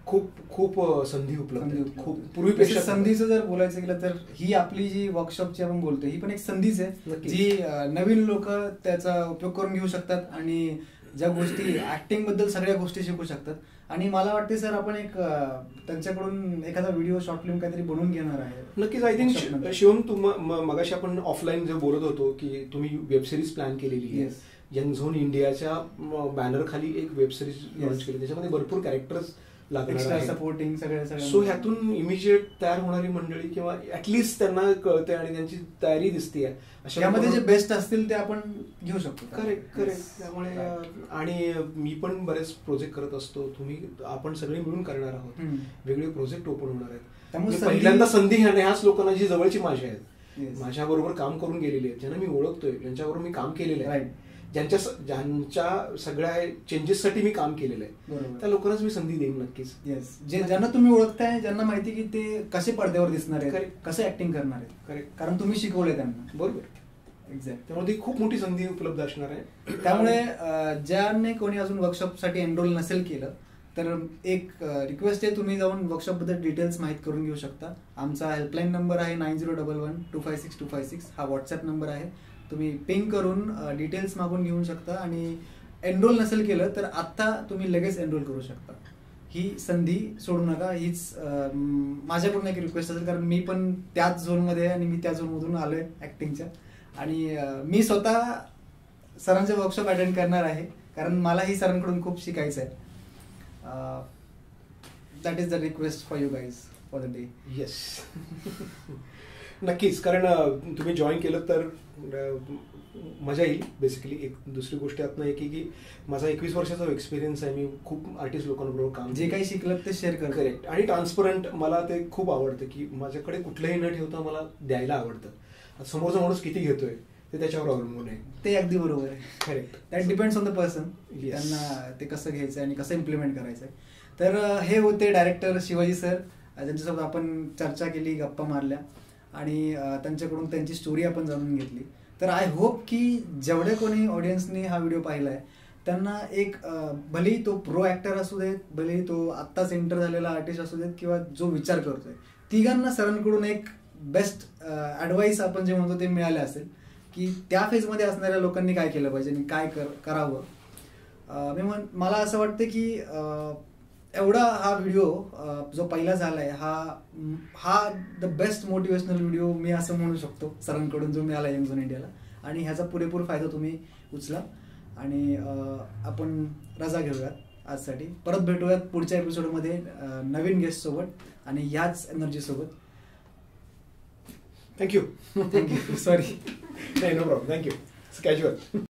खूप खूप संधी उपलब्ध आहेत. खूप पूर्वीपेक्षा संधीचं जर बोलायचं गेलं तर ही आपली जी वर्कशॉपची आपण बोलतो ही पण एक संधीच आहे जी नवीन लोक त्याचा उपयोग करून घेऊ शकतात आणि ज्या गोष्टी ऍक्टिंग बद्दल सगळ्या गोष्टी शिकू शकतात. आणि मला वाटते सर आपण एक त्यांच्याकडून एखादा व्हिडिओ शॉर्ट फिल्म काहीतरी बनवून घेणार आहे. नक्कीच. आय थिंक शिवम तू मगाशी आपण ऑफलाईन जे बोलत होतो की तुम्ही वेब सिरीज प्लॅन केलेली आहे. यंग झोन इंडियाच्या बॅनर खाली एक वेब सिरीज लॉन्च केली, त्याच्यामध्ये भरपूर कॅरेक्टर्स लागणार, सपोर्टिंग सगळ्या. सो ह्यातून इमिजिएट तयार होणारी मंडळी किंवा ऍटलिस्ट त्यांना कळते आणि त्यांची तयारी दिसते त्यामध्ये जे बेस्ट असतील ते आपण घेऊ शकतो. Correct correct. त्यामुळे आणि मी पण बरेच प्रोजेक्ट करत असतो, तुम्ही आपण सगळे मिळून करणार आहोत, वेगळे प्रोजेक्ट ओपन होणार आहेत. त्यामुळे पहिल्यांदा संधी ह्याच लोकांना जी जवळची माझी आहेत, माझ्या बरोबर काम करून गेलेली आहेत, ज्यांना मी ओळखतोय, ज्यांच्याबरोबर मी काम केलेलं आहे, ज्यांच्या ज्यांच्या सगळ्या चेंजेससाठी मी काम केलेलं आहे, त्या लोकांनाच मी संधी देईन नक्कीच. येस, जे ज्यांना तुम्ही ओळखताय, ज्यांना माहिती की ते कसे पडद्यावर दिसणार आहेत, कसे ऍक्टिंग करणार आहेत. करेक्ट. कारण तुम्ही शिकवले त्यांना. बरोबर. एक्झॅक्ट. त्यामुळे ती खूप मोठी संधी उपलब्ध असणार आहे. त्यामुळे ज्यांनी कोणी अजून वर्कशॉपसाठी एनरोल नसेल केलं तर एक रिक्वेस्ट आहे, तुम्ही जाऊन वर्कशॉप बद्दल डिटेल्स माहीत करून घेऊ शकता. आमचा हेल्पलाईन नंबर आहे nine zero double one two five six two five six. हा व्हॉट्सअप नंबर आहे. तुम्ही पिंग करून डिटेल्स मागून घेऊ शकता आणि एनरोल नसेल केलं तर आत्ता तुम्ही लगेच एनरोल करू शकता. ही संधी सोडू नका. हीच माझ्याकडून एक रिक्वेस्ट असेल, कारण मी पण त्याच झोनमध्ये आहे आणि मी त्या झोनमधून आलो आहे ॲक्टिंगच्या. आणि मी स्वतः सरांचे वर्कशॉप अटेंड करणार आहे, कारण मलाही सरांकडून खूप शिकायचं आहे. That is the request for you guys for the day. Yes, नक्कीच. कारण तुम्ही जॉईन केलं तर मजा येईल. बेसिकली एक दुसरी गोष्ट यातनं आहे की माझा एकवीस वर्षाचा एक्सपिरियन्स आहे. मी खूप आर्टिस्ट लोकांबरोबर काम, जे काही शिकलं ते शेअर कर. करेक्ट. आणि ट्रान्सपरंट मला ते खूप आवडतं की माझ्याकडे कुठलंही न ठेवता मला द्यायला आवडतं. समोरचा माणूस किती घेतोय ते त्याच्यावर अवलंबून आहे. ते अगदी बरोबर आहे. Correct. That depends on the person, त्यांना ते कसं घ्यायचं आणि कसं इम्प्लिमेंट करायचं आहे. तर हे होते डायरेक्टर शिवाजी सर, ज्यांच्यासोबत आपण चर्चा केली, गप्पा मारल्या आणि त्यांच्याकडून त्यांची स्टोरी आपण जाणून घेतली. तर आय होप की जेवढे कोणी ऑडियन्सनी हा व्हिडिओ पाहिला आहे त्यांना एक भलेही तो प्रो ॲक्टर असू देत, भलेही तो आत्ताच एंटर झालेला आर्टिस्ट असू देत किंवा जो विचार करतोय, तिघांना सरांकडून एक बेस्ट ॲडवाईस आपण जे म्हणतो ते मिळाले असेल की त्या फेजमध्ये असणाऱ्या लोकांनी काय केलं पाहिजे आणि काय कर करावं. मी म्हण मला असं वाटतं की एवढा हा व्हिडिओ जो पहिला झालाय हा हा द बेस्ट मोटिवेशनल व्हिडिओ मी असं म्हणू शकतो सरांकडून जो मिळाला यंग झोन इंडियाला. आणि ह्याचा पुरेपूर फायदा तुम्ही उचला आणि आपण रजा घेऊयात आजसाठी. परत भेटूयात पुढच्या एपिसोडमध्ये नवीन गेस्ट सोबत आणि ह्याच एनर्जी सोबत. थँक्यू. थँक्यू. सॉरी. नाही, नो प्रॉब्लेम. थँक्यू. कॅज्युअल.